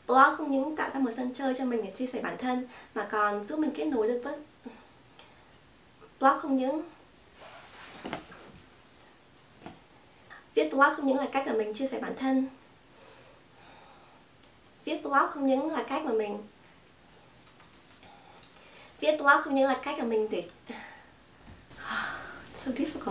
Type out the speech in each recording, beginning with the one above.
Blog không những tạo ra một sân chơi cho mình để chia sẻ bản thân mà còn giúp mình kết nối được với blog. Viết blog không những là cách mà mình chia sẻ bản thân. Viết blog không những là cách mà mình để so difficult.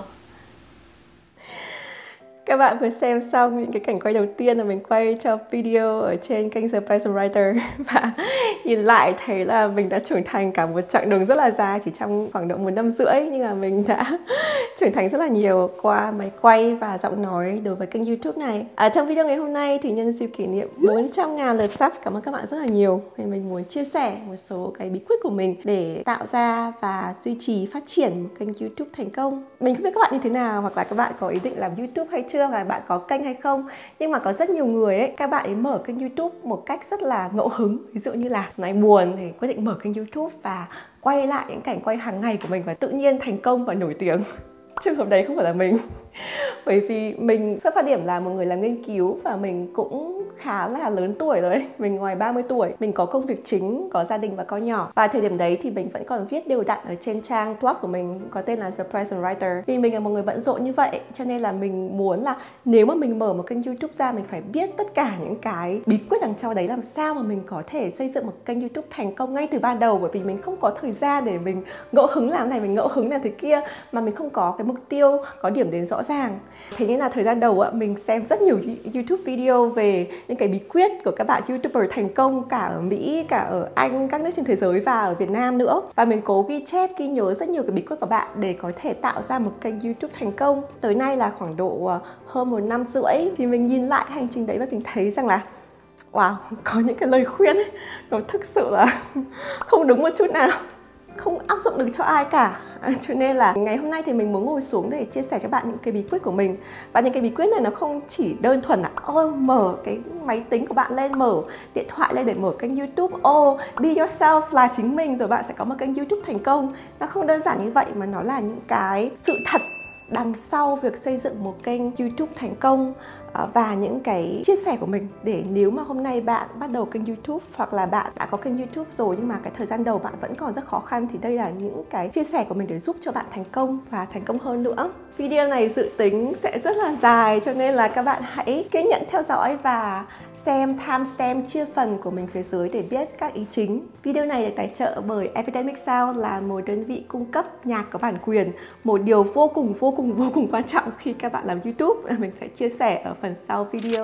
Các bạn vừa xem xong những cái cảnh quay đầu tiên là mình quay cho video ở trên kênh The Passion Writer và nhìn lại thấy là mình đã trưởng thành cả một chặng đường rất là dài chỉ trong khoảng độ 1 năm rưỡi, nhưng mà mình đã trưởng thành rất là nhiều qua máy quay và giọng nói đối với kênh YouTube này. Trong video ngày hôm nay thì nhân dịp kỷ niệm 400.000 lượt sub, cảm ơn các bạn rất là nhiều. Thì mình muốn chia sẻ một số cái bí quyết của mình để tạo ra và duy trì phát triển một kênh YouTube thành công. Mình không biết các bạn như thế nào, hoặc là các bạn có ý định làm YouTube hay chưa, hoặc là bạn có kênh hay không. Nhưng mà có rất nhiều người ấy, các bạn ấy mở kênh YouTube một cách rất là ngẫu hứng. Ví dụ như là nói buồn thì quyết định mở kênh YouTube và quay lại những cảnh quay hàng ngày của mình và tự nhiên thành công và nổi tiếng. Trường hợp đấy không phải là mình. Bởi vì mình xuất phát điểm là một người làm nghiên cứu và mình cũng khá là lớn tuổi rồi. Mình ngoài 30 tuổi, mình có công việc chính, có gia đình và con nhỏ. Và thời điểm đấy thì mình vẫn còn viết đều đặn ở trên trang blog của mình có tên là The Passion Writer. Vì mình là một người bận rộn như vậy, cho nên là mình muốn là nếu mà mình mở một kênh YouTube ra, mình phải biết tất cả những cái bí quyết đằng sau đấy, làm sao mà mình có thể xây dựng một kênh YouTube thành công ngay từ ban đầu. Bởi vì mình không có thời gian để mình ngẫu hứng làm này, mình ngẫu hứng làm thế kia, mà mình không có cái mục tiêu, có điểm đến rõ ràng. Thế nên là thời gian đầu mình xem rất nhiều YouTube video về những cái bí quyết của các bạn YouTuber thành công cả ở Mỹ, cả ở Anh, các nước trên thế giới và ở Việt Nam nữa. Và mình cố ghi chép, ghi nhớ rất nhiều cái bí quyết của bạn để có thể tạo ra một kênh YouTube thành công. Tới nay là khoảng độ hơn 1 năm rưỡi thì mình nhìn lại cái hành trình đấy và mình thấy rằng là wow, có những cái lời khuyên ấy, nó thực sự là không đúng một chút nào, không áp dụng được cho ai cả. Cho nên là ngày hôm nay thì mình muốn ngồi xuống để chia sẻ cho bạn những cái bí quyết của mình. Và những cái bí quyết này nó không chỉ đơn thuần là mở cái máy tính của bạn lên, mở điện thoại lên để mở kênh YouTube, be yourself là chính mình rồi bạn sẽ có một kênh YouTube thành công. Nó không đơn giản như vậy, mà nó là những cái sự thật đằng sau việc xây dựng một kênh YouTube thành công và những cái chia sẻ của mình, để nếu mà hôm nay bạn bắt đầu kênh YouTube hoặc là bạn đã có kênh YouTube rồi nhưng mà cái thời gian đầu bạn vẫn còn rất khó khăn, thì đây là những cái chia sẻ của mình để giúp cho bạn thành công và thành công hơn nữa. Video này dự tính sẽ rất là dài, cho nên là các bạn hãy kiên nhẫn theo dõi và xem timestamp chia phần của mình phía dưới để biết các ý chính. Video này được tài trợ bởi Epidemic Sound, là một đơn vị cung cấp nhạc có bản quyền, một điều vô cùng quan trọng khi các bạn làm YouTube. Mình sẽ chia sẻ ở phần sau video.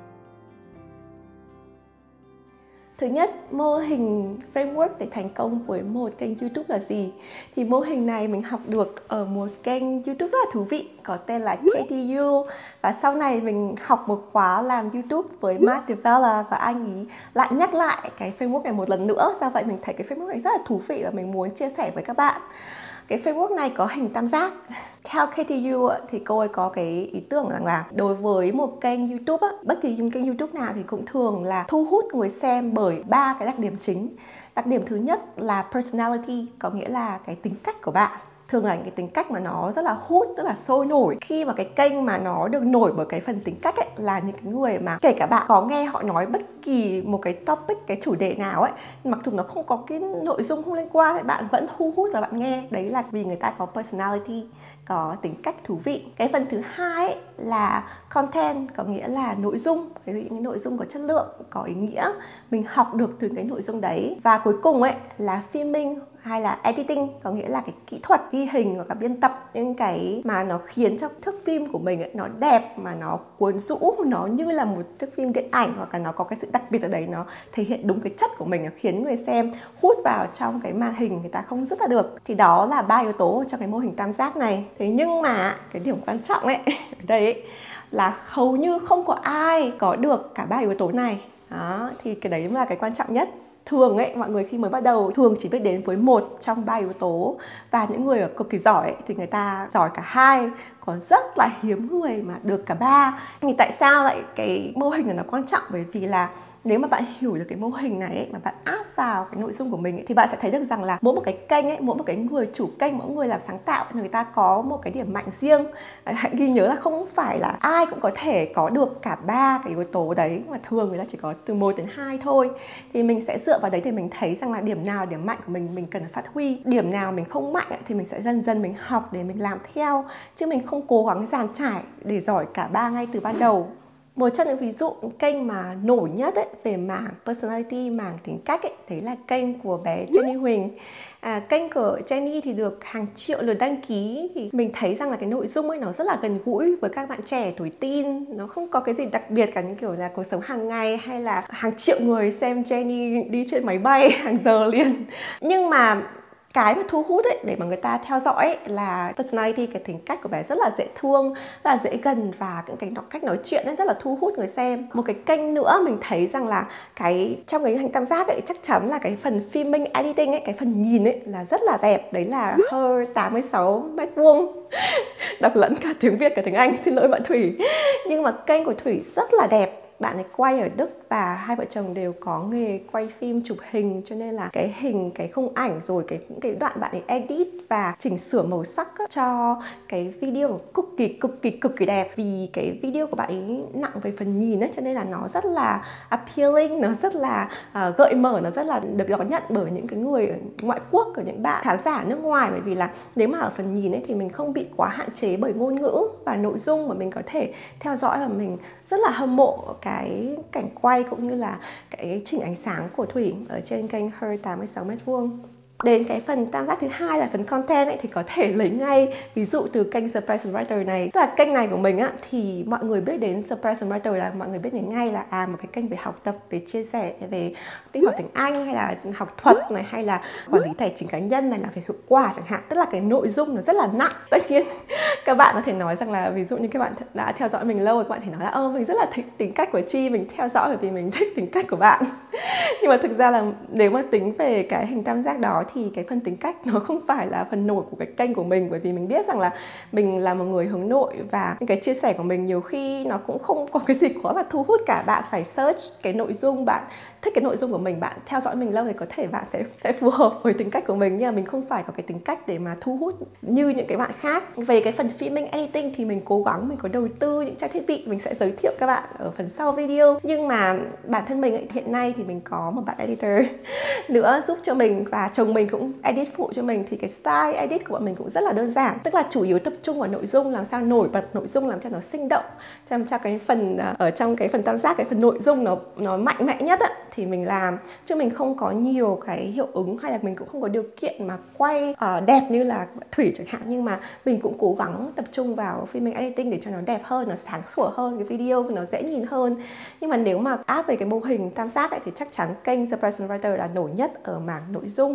Thứ nhất, mô hình framework để thành công với một kênh YouTube là gì? Thì mô hình này mình học được ở một kênh YouTube rất là thú vị có tên là KTU. Và sau này mình học một khóa làm YouTube với Matt D'Avella và anh ý lại nhắc lại cái framework này một lần nữa. Do vậy mình thấy cái framework này rất là thú vị và mình muốn chia sẻ với các bạn. Cái framework này có hình tam giác. Theo KTU thì cô ấy có cái ý tưởng rằng là đối với một kênh YouTube, bất kỳ kênh YouTube nào thì cũng thường là thu hút người xem bởi 3 cái đặc điểm chính. Đặc điểm thứ nhất là personality, có nghĩa là cái tính cách của bạn. Thường là những cái tính cách mà nó rất là hút, rất là sôi nổi. Khi mà cái kênh mà nó được nổi bởi cái phần tính cách ấy, là những cái người mà kể cả bạn có nghe họ nói bất kỳ một cái topic, cái chủ đề nào ấy, mặc dù nó không có cái nội dung không liên quan thì bạn vẫn thu hút và bạn nghe. Đấy là vì người ta có personality, có tính cách thú vị. Cái phần thứ hai ấy là content, có nghĩa là nội dung, những nội dung có chất lượng, có ý nghĩa, mình học được từ cái nội dung đấy. Và cuối cùng ấy là filming hay là editing, có nghĩa là cái kỹ thuật ghi hình hoặc là biên tập, những cái mà nó khiến cho thước phim của mình ấy, nó đẹp mà nó cuốn rũ, nó như là một thước phim điện ảnh, hoặc là nó có cái sự đặc biệt ở đấy, nó thể hiện đúng cái chất của mình, nó khiến người xem hút vào trong cái màn hình, người ta không dứt ra được. Thì đó là 3 yếu tố trong cái mô hình tam giác này. Thế nhưng mà cái điểm quan trọng ấy ở đây ấy, là hầu như không có ai có được cả 3 yếu tố này. Đó, thì cái đấy là cái quan trọng nhất. Thường ấy, mọi người khi mới bắt đầu thường chỉ biết đến với một trong 3 yếu tố. Và những người cực kỳ giỏi ấy, thì người ta giỏi cả 2. Còn rất là hiếm người mà được cả 3. Thì tại sao lại cái mô hình này nó quan trọng? Bởi vì là nếu mà bạn hiểu được cái mô hình này ấy, mà bạn áp vào cái nội dung của mình ấy, thì bạn sẽ thấy được rằng là mỗi một cái kênh ấy, mỗi một cái người chủ kênh, mỗi người làm sáng tạo, người ta có một cái điểm mạnh riêng. Hãy ghi nhớ là không phải là ai cũng có thể có được cả ba cái yếu tố đấy, mà thường người ta chỉ có từ 1 đến 2 thôi. Thì mình sẽ dựa vào đấy để mình thấy rằng là điểm nào điểm mạnh của mình cần phải phát huy, điểm nào mình không mạnh ấy, thì mình sẽ dần dần mình học để mình làm theo, chứ mình không cố gắng dàn trải để giỏi cả ba ngay từ ban đầu. Một trong những ví dụ kênh mà nổi nhất ấy, về mảng personality, mảng tính cách ấy, đấy là kênh của bé Jenny Huỳnh. Kênh của Jenny thì được hàng triệu lượt đăng ký, thì mình thấy rằng là cái nội dung ấy nó rất là gần gũi với các bạn trẻ tuổi teen. Nó không có cái gì đặc biệt cả, những kiểu là cuộc sống hàng ngày hay là hàng triệu người xem Jenny đi trên máy bay hàng giờ liền. Nhưng mà cái mà thu hút ấy, để mà người ta theo dõi ấy, là personality, cái tính cách của bé rất là dễ thương, rất là dễ gần, và cái cách nói chuyện ấy rất là thu hút người xem. Một cái kênh nữa mình thấy rằng là trong cái hành tam giác ấy, chắc chắn là cái phần filming editing ấy, cái phần nhìn ấy là rất là đẹp. Đấy là Her 86 m². Đọc lẫn cả tiếng Việt cả tiếng Anh, xin lỗi bạn Thủy. Nhưng mà kênh của Thủy rất là đẹp. Bạn ấy quay ở Đức và hai vợ chồng đều có nghề quay phim chụp hình, cho nên là cái hình, cái khung ảnh, rồi những cái đoạn bạn ấy edit và chỉnh sửa màu sắc cho cái video cực kỳ đẹp. Vì cái video của bạn ấy nặng về phần nhìn ấy, cho nên là nó rất là appealing, nó rất là gợi mở, nó rất là được đón nhận bởi những cái người ở ngoại quốc, của những bạn khán giả nước ngoài. Bởi vì là nếu mà ở phần nhìn ấy thì mình không bị quá hạn chế bởi ngôn ngữ và nội dung, mà mình có thể theo dõi, và mình rất là hâm mộ cái cảnh quay cũng như là cái chỉnh ánh sáng của Thủy ở trên kênh Her 86 m². Đến cái phần tam giác thứ hai là phần content ấy, thì có thể lấy ngay ví dụ từ kênh Surprise Writer này. Tức là kênh này của mình á, thì mọi người biết đến Surprise Writer là mọi người biết đến ngay là một cái kênh về học tập, về chia sẻ về tích hợp tiếng Anh, hay là học thuật này, hay là quản lý tài chính cá nhân này, là về hiệu quả chẳng hạn. Tức là cái nội dung nó rất là nặng. Tất nhiên các bạn có thể nói rằng là ví dụ như các bạn đã theo dõi mình lâu rồi, các bạn thể nói là mình rất là thích tính cách của Chi, mình theo dõi bởi vì mình thích tính cách của bạn. Nhưng mà thực ra là nếu mà tính về cái hình tam giác đó thì cái phần tính cách nó không phải là phần nổi của cái kênh của mình. Bởi vì mình biết rằng là mình là một người hướng nội, và những cái chia sẻ của mình nhiều khi nó cũng không có cái gì quá là thu hút cả. Bạn phải search cái nội dung, bạn thích cái nội dung của mình, bạn theo dõi mình lâu thì có thể bạn sẽ phù hợp với tính cách của mình. Nhưng mà mình không phải có cái tính cách để mà thu hút như những cái bạn khác. Về cái phần filming editing thì mình cố gắng, mình có đầu tư những trang thiết bị, mình sẽ giới thiệu các bạn ở phần sau video. Nhưng mà bản thân mình ấy, hiện nay thì mình có một bạn editor nữa giúp cho mình, và chồng mình cũng edit phụ cho mình. Thì cái style edit của bọn mình cũng rất là đơn giản, tức là chủ yếu tập trung vào nội dung, làm sao nổi bật nội dung, làm cho nó sinh động, làm cho cái phần ở trong cái phần tam giác, cái phần nội dung nó mạnh mẽ nhất á, thì mình làm. Chứ mình không có nhiều cái hiệu ứng, hay là mình cũng không có điều kiện mà quay đẹp như là Thủy chẳng hạn. Nhưng mà mình cũng cố gắng tập trung vào filming editing để cho nó đẹp hơn, nó sáng sủa hơn, cái video nó dễ nhìn hơn. Nhưng mà nếu mà áp về cái mô hình tam giác ấy, thì chắc chắn kênh Surprise Writer là nổi nhất ở mảng nội dung.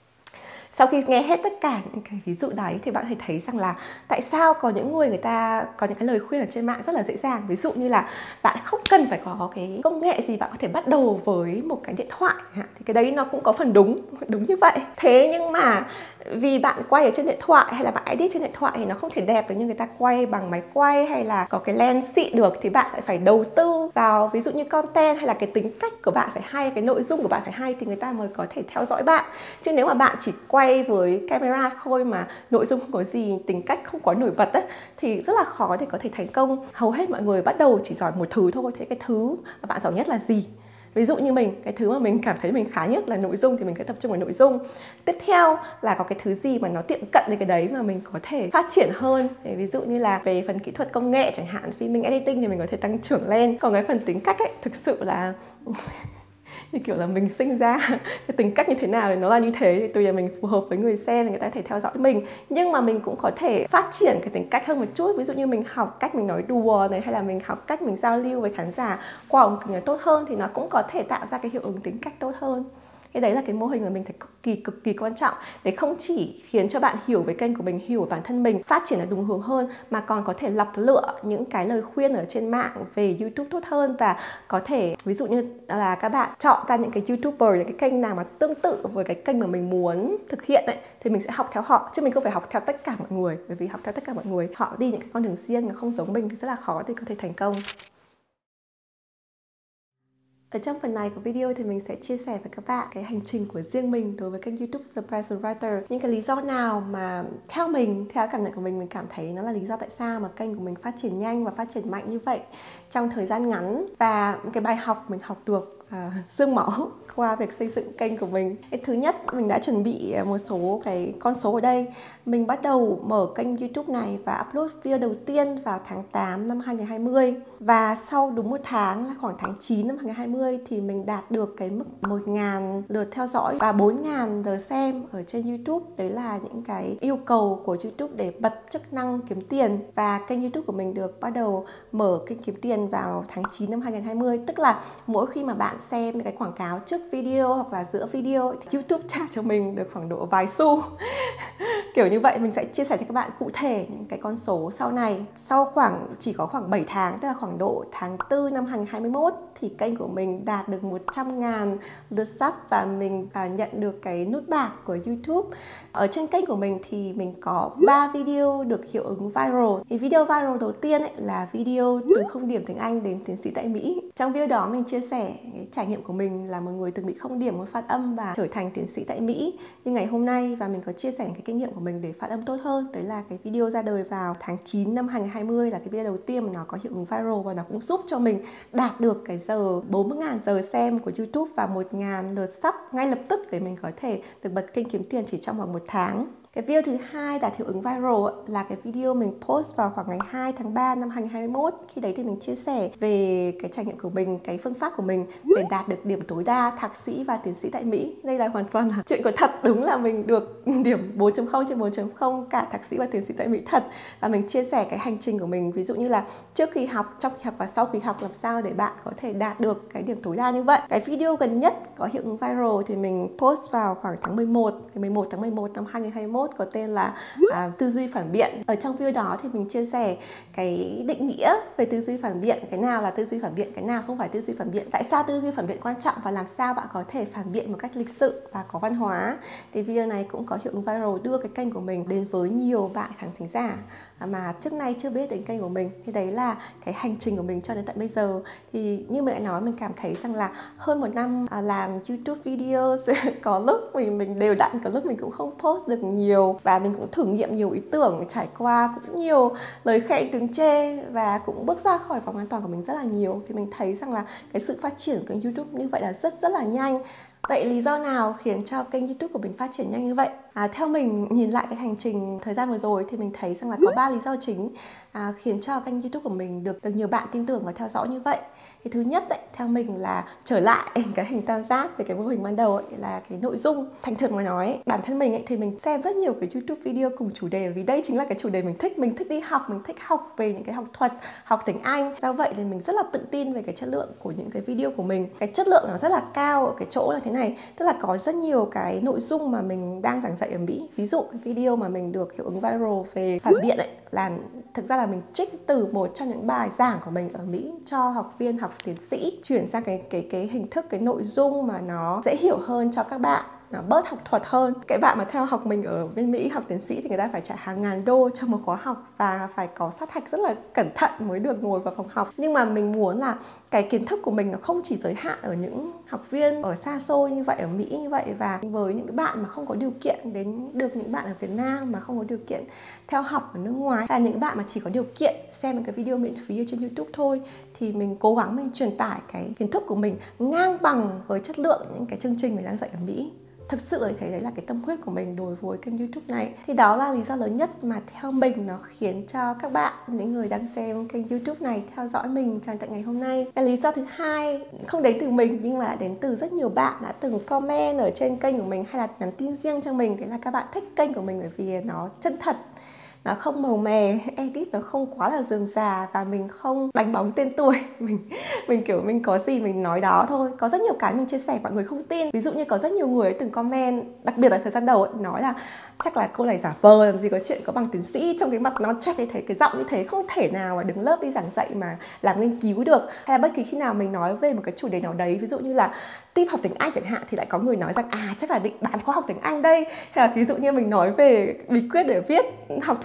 Sau khi nghe hết tất cả những cái ví dụ đấy thì bạn thấy rằng là tại sao có những người ta có những cái lời khuyên ở trên mạng rất là dễ dàng. Ví dụ như là bạn không cần phải có cái công nghệ gì, bạn có thể bắt đầu với một cái điện thoại. Thì cái đấy nó cũng có phần đúng như vậy. Thế nhưng mà vì bạn quay ở trên điện thoại hay là bạn edit trên điện thoại thì nó không thể đẹp được như người ta quay bằng máy quay hay là có cái lens xịn được, thì bạn lại phải đầu tư vào ví dụ như content hay là cái tính cách của bạn phải hay, cái nội dung của bạn phải hay thì người ta mới có thể theo dõi bạn. Chứ nếu mà bạn chỉ quay với camera thôi mà nội dung không có gì, tính cách không có nổi bật ấy, thì rất là khó để có thể thành công. Hầu hết mọi người bắt đầu chỉ giỏi một thứ thôi. Thế cái thứ mà bạn giỏi nhất là gì? Ví dụ như mình, cái thứ mà mình cảm thấy mình khá nhất là nội dung thì mình sẽ tập trung vào nội dung. Tiếp theo là có cái thứ gì mà nó tiệm cận đến cái đấy mà mình có thể phát triển hơn. Ví dụ như là về phần kỹ thuật công nghệ chẳng hạn, filming editing thì mình có thể tăng trưởng lên. Còn cái phần tính cách ấy, thực sự là như kiểu là mình sinh ra cái tính cách như thế nào thì nó là như thế, thì tùy là mình phù hợp với người xem thì người ta có thể theo dõi mình. Nhưng mà mình cũng có thể phát triển cái tính cách hơn một chút. Ví dụ như mình học cách mình nói đùa này, hay là mình học cách mình giao lưu với khán giả qua ống kính tốt hơn, thì nó cũng có thể tạo ra cái hiệu ứng tính cách tốt hơn. Cái đấy là cái mô hình mà mình thấy cực kỳ quan trọng, để không chỉ khiến cho bạn hiểu về kênh của mình, hiểu bản thân mình, phát triển là đúng hướng hơn, mà còn có thể lọc lựa những cái lời khuyên ở trên mạng về YouTube tốt hơn. Và có thể ví dụ như là các bạn chọn ra những cái YouTuber, những cái kênh nào mà tương tự với cái kênh mà mình muốn thực hiện ấy, thì mình sẽ học theo họ, chứ mình không phải học theo tất cả mọi người. Bởi vì học theo tất cả mọi người, họ đi những cái con đường riêng, nó không giống mình thì rất là khó để có thể thành công. Ở trong phần này của video thì mình sẽ chia sẻ với các bạn cái hành trình của riêng mình đối với kênh YouTube Surprise Writer. Những cái lý do nào mà theo mình, theo cảm nhận của mình cảm thấy nó là lý do tại sao mà kênh của mình phát triển nhanh và phát triển mạnh như vậy trong thời gian ngắn. Và cái bài học mình học được xương máu qua việc xây dựng kênh của mình. Cái thứ nhất, mình đã chuẩn bị một số cái con số ở đây. Mình bắt đầu mở kênh YouTube này và upload video đầu tiên vào tháng 8 năm 2020. Và sau đúng một tháng là khoảng tháng 9 năm 2020 thì mình đạt được cái mức 1.000 lượt theo dõi và 4.000 lượt xem ở trên YouTube. Đấy là những cái yêu cầu của YouTube để bật chức năng kiếm tiền. Và kênh YouTube của mình được bắt đầu mở kênh kiếm tiền vào tháng 9 năm 2020. Tức là mỗi khi mà bạn xem cái quảng cáo trước video hoặc là giữa video thì YouTube trả cho mình được khoảng độ vài xu. Kiểu như vậy. Mình sẽ chia sẻ cho các bạn cụ thể những cái con số sau này. Sau chỉ có khoảng 7 tháng, tức là khoảng độ tháng 4 năm 2021 thì kênh của mình đạt được 100.000 lượt sub và mình nhận được cái nút bạc của YouTube. Ở trên kênh của mình thì mình có 3 video được hiệu ứng viral. Thì video viral đầu tiên là video từ 0 điểm tiếng Anh đến tiến sĩ tại Mỹ. Trong video đó mình chia sẻ cái trải nghiệm của mình là một người từng bị 0 điểm môn phát âm và trở thành tiến sĩ tại Mỹ như ngày hôm nay, và mình có chia sẻ cái kinh nghiệm của mình để phát âm tốt hơn. Đấy là cái video ra đời vào tháng 9 năm 2020, là cái video đầu tiên mà nó có hiệu ứng viral và nó cũng giúp cho mình đạt được cái 40.000 giờ xem của YouTube và 1.000 lượt sub ngay lập tức để mình có thể được bật kênh kiếm tiền chỉ trong vòng 1 tháng. Cái video thứ hai đạt hiệu ứng viral là cái video mình post vào khoảng ngày 2 tháng 3 năm 2021. Khi đấy thì mình chia sẻ về cái trải nghiệm của mình, cái phương pháp của mình để đạt được điểm tối đa thạc sĩ và tiến sĩ tại Mỹ. Đây là hoàn toàn là chuyện của thật, đúng là mình được điểm 4.0 trên 4.0 cả thạc sĩ và tiến sĩ tại Mỹ thật. Và mình chia sẻ cái hành trình của mình, ví dụ như là trước khi học, trong khi học và sau khi học làm sao để bạn có thể đạt được cái điểm tối đa như vậy. Cái video gần nhất có hiệu ứng viral thì mình post vào khoảng tháng 11, ngày 11 tháng 11 năm 2021, có tên là tư duy phản biện. Ở trong video đó thì mình chia sẻ cái định nghĩa về tư duy phản biện, cái nào là tư duy phản biện, cái nào không phải tư duy phản biện, tại sao tư duy phản biện quan trọng và làm sao bạn có thể phản biện một cách lịch sự và có văn hóa. Thì video này cũng có hiệu ứng viral, đưa cái kênh của mình đến với nhiều bạn khán thính giả mà trước nay chưa biết đến kênh của mình. Thì đấy là cái hành trình của mình cho đến tận bây giờ. Thì như mình đã nói, mình cảm thấy rằng là hơn 1 năm làm YouTube videos có lúc mình đều đặn, có lúc mình cũng không post được nhiều, và mình cũng thử nghiệm nhiều ý tưởng, trải qua cũng nhiều lời khen tiếng chê và cũng bước ra khỏi vòng an toàn của mình rất là nhiều. Thì mình thấy rằng là cái sự phát triển của kênh YouTube như vậy là rất là nhanh. Vậy lý do nào khiến cho kênh YouTube của mình phát triển nhanh như vậy? Theo mình nhìn lại cái hành trình thời gian vừa rồi thì mình thấy rằng là có 3 lý do chính khiến cho kênh YouTube của mình được nhiều bạn tin tưởng và theo dõi như vậy. Thì thứ nhất theo mình là trở lại cái hình tam giác về cái mô hình ban đầu là cái nội dung. Thành thực mà nói, bản thân mình thì mình xem rất nhiều cái YouTube video cùng chủ đề, vì đây chính là cái chủ đề mình thích. Mình thích đi học, mình thích học về những cái học thuật, học tiếng Anh. Do vậy thì mình rất là tự tin về cái chất lượng của những cái video của mình. Cái chất lượng nó rất là cao ở cái chỗ là thế này, tức là có rất nhiều cái nội dung mà mình đang giảng dạy ở Mỹ. Ví dụ cái video mà mình được hiệu ứng viral về phản biện là thực ra là mình trích từ một trong những bài giảng của mình ở Mỹ cho học viên học tiến sĩ, chuyển sang cái hình thức, cái nội dung mà nó dễ hiểu hơn cho các bạn, nó bớt học thuật hơn. Cái bạn mà theo học mình ở bên Mỹ học tiến sĩ thì người ta phải trả hàng ngàn đô cho một khóa học và phải có sát hạch rất là cẩn thận mới được ngồi vào phòng học. Nhưng mà mình muốn là cái kiến thức của mình nó không chỉ giới hạn ở những học viên ở xa xôi như vậy, ở Mỹ như vậy, và với những bạn mà không có điều kiện đến được, những bạn ở Việt Nam mà không có điều kiện theo học ở nước ngoài, là những bạn mà chỉ có điều kiện xem những cái video miễn phí ở trên YouTube thôi, thì mình cố gắng mình truyền tải cái kiến thức của mình ngang bằng với chất lượng những cái chương trình mình đang dạy ở Mỹ. Thực sự thấy đấy là cái tâm huyết của mình đối với kênh YouTube này. Thì đó là lý do lớn nhất mà theo mình nó khiến cho các bạn, những người đang xem kênh YouTube này, theo dõi mình cho tận ngày hôm nay. Cái lý do thứ hai không đến từ mình nhưng mà đến từ rất nhiều bạn đã từng comment ở trên kênh của mình hay là nhắn tin riêng cho mình. Đấy là các bạn thích kênh của mình bởi vì nó chân thật, nó không màu mè, edit nó không quá là rườm rà và mình không đánh bóng tên tuổi. Mình kiểu mình có gì mình nói đó thôi. Có rất nhiều cái mình chia sẻ mọi người không tin. Ví dụ như có rất nhiều người từng comment, đặc biệt là thời gian đầu nói là chắc là cô này giả vờ, làm gì có chuyện có bằng tiến sĩ, trong cái mặt nó chết như thế, cái giọng như thế, không thể nào mà đứng lớp đi giảng dạy mà làm nghiên cứu được. Hay là bất kỳ khi nào mình nói về một cái chủ đề nào đấy, ví dụ như là tip học tiếng Anh chẳng hạn, thì lại có người nói rằng chắc là định bán khóa học tiếng Anh đây. Hay là ví dụ như mình nói về bí quyết để viết học thuật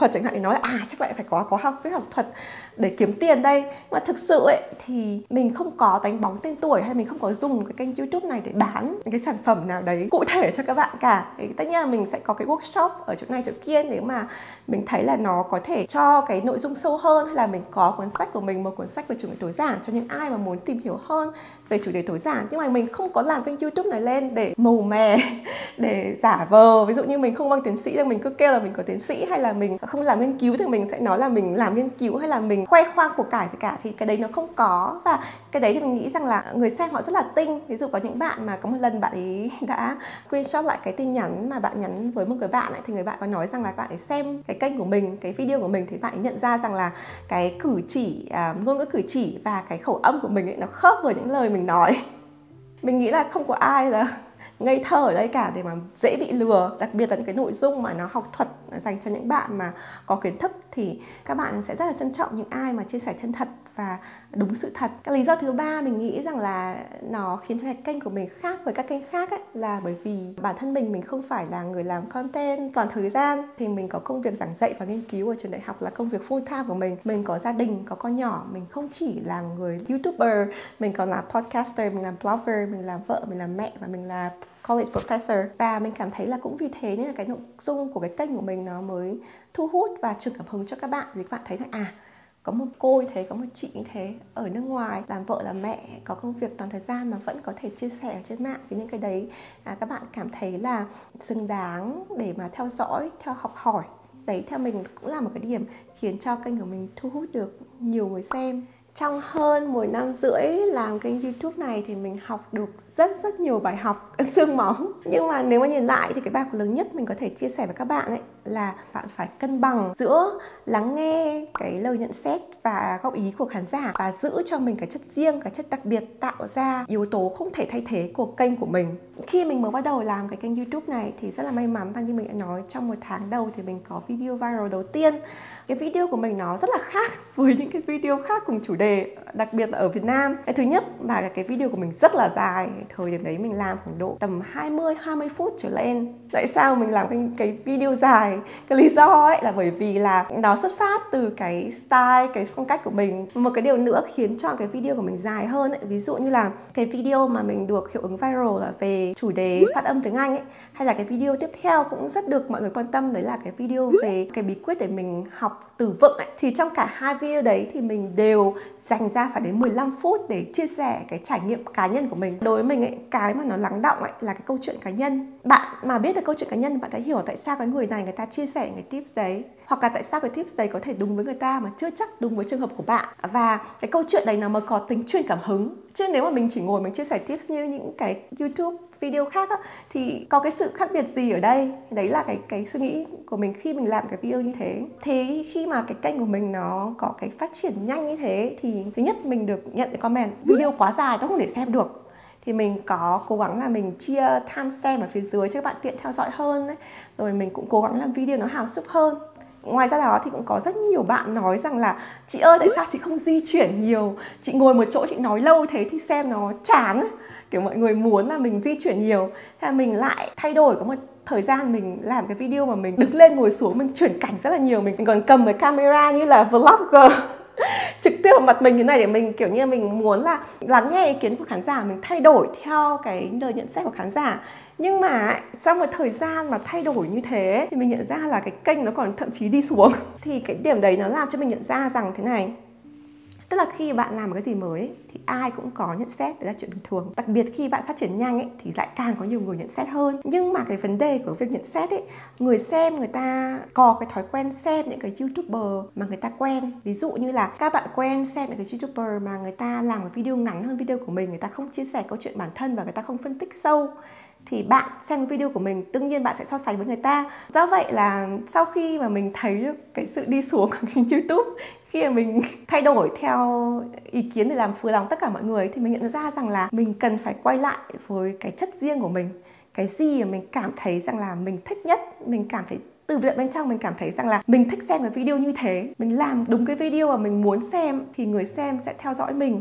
thuật chẳng hạn thì nói là chắc lại phải có học viết học thuật để kiếm tiền đây. Mà thực sự ấy thì mình không có đánh bóng tên tuổi, hay mình không có dùng cái kênh YouTube này để bán cái sản phẩm nào đấy cụ thể cho các bạn cả. Thì tất nhiên là mình sẽ có cái workshop ở chỗ này chỗ kia nếu mà mình thấy là nó có thể cho cái nội dung sâu hơn, hay là mình có cuốn sách của mình, một cuốn sách về chủ đề tối giản cho những ai mà muốn tìm hiểu hơn về chủ đề tối giản. Nhưng mà mình không có làm kênh YouTube này lên để màu mè, để giả vờ. Ví dụ như mình không bằng tiến sĩ, mình cứ kêu là mình có tiến sĩ, hay là mình không làm nghiên cứu thì mình sẽ nói là mình làm nghiên cứu, hay là mình khoe khoang của cải gì cả. Thì cái đấy nó không có. Và cái đấy thì mình nghĩ rằng là người xem họ rất là tinh. Ví dụ có những bạn mà có một lần bạn ấy đã screenshot lại cái tin nhắn mà bạn nhắn với một người bạn ấy, thì người bạn có nói rằng là bạn ấy xem cái kênh của mình, cái video của mình, thì bạn ấy nhận ra rằng là cái cử chỉ, ngôn ngữ cử chỉ và cái khẩu âm của mình ấy, nó khớp với những lời mình nói. Mình nghĩ là không có ai là ngây thơ ở đây cả để mà dễ bị lừa. Đặc biệt là những cái nội dung mà nó học thuật dành cho những bạn mà có kiến thức, thì các bạn sẽ rất là trân trọng những ai mà chia sẻ chân thật và đúng sự thật. Cái lý do thứ ba mình nghĩ rằng là nó khiến cho cái kênh của mình khác với các kênh khác ấy, là bởi vì bản thân mình không phải là người làm content toàn thời gian. Thì mình có công việc giảng dạy và nghiên cứu ở trường đại học là công việc full time của mình. Mình có gia đình, có con nhỏ. Mình không chỉ là người YouTuber, mình còn là podcaster, mình làm blogger, mình là vợ, mình là mẹ, và mình là college professor. Và mình cảm thấy là cũng vì thế nên là cái nội dung của cái kênh của mình nó mới thu hút và truyền cảm hứng cho các bạn. Vì các bạn thấy rằng có một cô như thế, có một chị như thế ở nước ngoài, làm vợ làm mẹ, có công việc toàn thời gian mà vẫn có thể chia sẻ ở trên mạng. Thì những cái đấy các bạn cảm thấy là xứng đáng để mà theo dõi, theo học hỏi. Đấy theo mình cũng là một cái điểm khiến cho kênh của mình thu hút được nhiều người xem. Trong hơn 1 năm rưỡi làm kênh YouTube này thì mình học được rất nhiều bài học xương máu. Nhưng mà nếu mà nhìn lại thì cái bài học lớn nhất mình có thể chia sẻ với các bạn ấy là bạn phải cân bằng giữa lắng nghe cái lời nhận xét và góp ý của khán giả, và giữ cho mình cái chất riêng, cái chất đặc biệt, tạo ra yếu tố không thể thay thế của kênh của mình. Khi mình mới bắt đầu làm cái kênh YouTube này thì rất là may mắn, như mình đã nói, trong 1 tháng đầu thì mình có video viral đầu tiên. Cái video của mình nó rất là khác với những cái video khác cùng chủ đề, đặc biệt là ở Việt Nam. Cái thứ nhất là cái video của mình rất là dài. Thời điểm đấy mình làm khoảng độ tầm 20 phút trở lên. Tại sao mình làm cái video dài? Cái lý do ấy là bởi vì là nó xuất phát từ cái style, cái phong cách của mình. Một cái điều nữa khiến cho cái video của mình dài hơn ấy, ví dụ như là cái video mà mình được hiệu ứng viral là về chủ đề phát âm tiếng Anh ấy, hay là cái video tiếp theo cũng rất được mọi người quan tâm, đấy là cái video về cái bí quyết để mình học từ vựng ấy. Thì trong cả hai video đấy thì mình đều dành ra phải đến 15 phút để chia sẻ cái trải nghiệm cá nhân của mình. Đối với mình ấy, cái mà nó lắng đọng ấy là cái câu chuyện cá nhân. Bạn mà biết được câu chuyện cá nhân thì bạn sẽ hiểu tại sao cái người này người ta chia sẻ cái tips đấy, hoặc là tại sao cái tips đấy có thể đúng với người ta mà chưa chắc đúng với trường hợp của bạn. Và cái câu chuyện đấy nó mới có tính truyền cảm hứng. Chứ nếu mà mình chỉ ngồi mình chia sẻ tips như những cái YouTube video khác á, thì có cái sự khác biệt gì ở đây? Đấy là cái suy nghĩ của mình khi mình làm cái video như thế. Thế khi mà cái kênh của mình nó có cái phát triển nhanh như thế thì thứ nhất mình được nhận cái comment video quá dài tôi không thể xem được. Thì mình có cố gắng là mình chia timestamp ở phía dưới cho các bạn tiện theo dõi hơn ấy. Rồi mình cũng cố gắng làm video nó hào sức hơn. Ngoài ra đó thì cũng có rất nhiều bạn nói rằng là chị ơi tại sao chị không di chuyển nhiều, chị ngồi một chỗ chị nói lâu thế thì xem nó chán ấy. Kiểu mọi người muốn là mình di chuyển nhiều. Thế là mình lại thay đổi, có một thời gian mình làm cái video mà mình đứng lên ngồi xuống, mình chuyển cảnh rất là nhiều. Mình còn cầm cái camera như là vlogger trực tiếp vào mặt mình như này để mình kiểu như mình muốn là lắng nghe ý kiến của khán giả, mình thay đổi theo cái lời nhận xét của khán giả. Nhưng mà sau một thời gian mà thay đổi như thế thì mình nhận ra là cái kênh nó còn thậm chí đi xuống. Thì cái điểm đấy nó làm cho mình nhận ra rằng thế này, tức là khi bạn làm một cái gì mới ấy, thì ai cũng có nhận xét, đấy là chuyện bình thường. Đặc biệt khi bạn phát triển nhanh ấy, thì lại càng có nhiều người nhận xét hơn. Nhưng mà cái vấn đề của việc nhận xét ấy, người xem người ta có cái thói quen xem những cái YouTuber mà người ta quen. Ví dụ như là các bạn quen xem những cái YouTuber mà người ta làm một video ngắn hơn video của mình, người ta không chia sẻ câu chuyện bản thân và người ta không phân tích sâu, thì bạn xem cái video của mình đương nhiên bạn sẽ so sánh với người ta. Do vậy là sau khi mà mình thấy cái sự đi xuống của kênh YouTube, khi mà mình thay đổi theo ý kiến để làm vừa lòng tất cả mọi người, thì mình nhận ra rằng là mình cần phải quay lại với cái chất riêng của mình. Cái gì mà mình cảm thấy rằng là mình thích nhất, mình cảm thấy từ bên trong mình cảm thấy rằng là mình thích xem cái video như thế, mình làm đúng cái video mà mình muốn xem thì người xem sẽ theo dõi mình.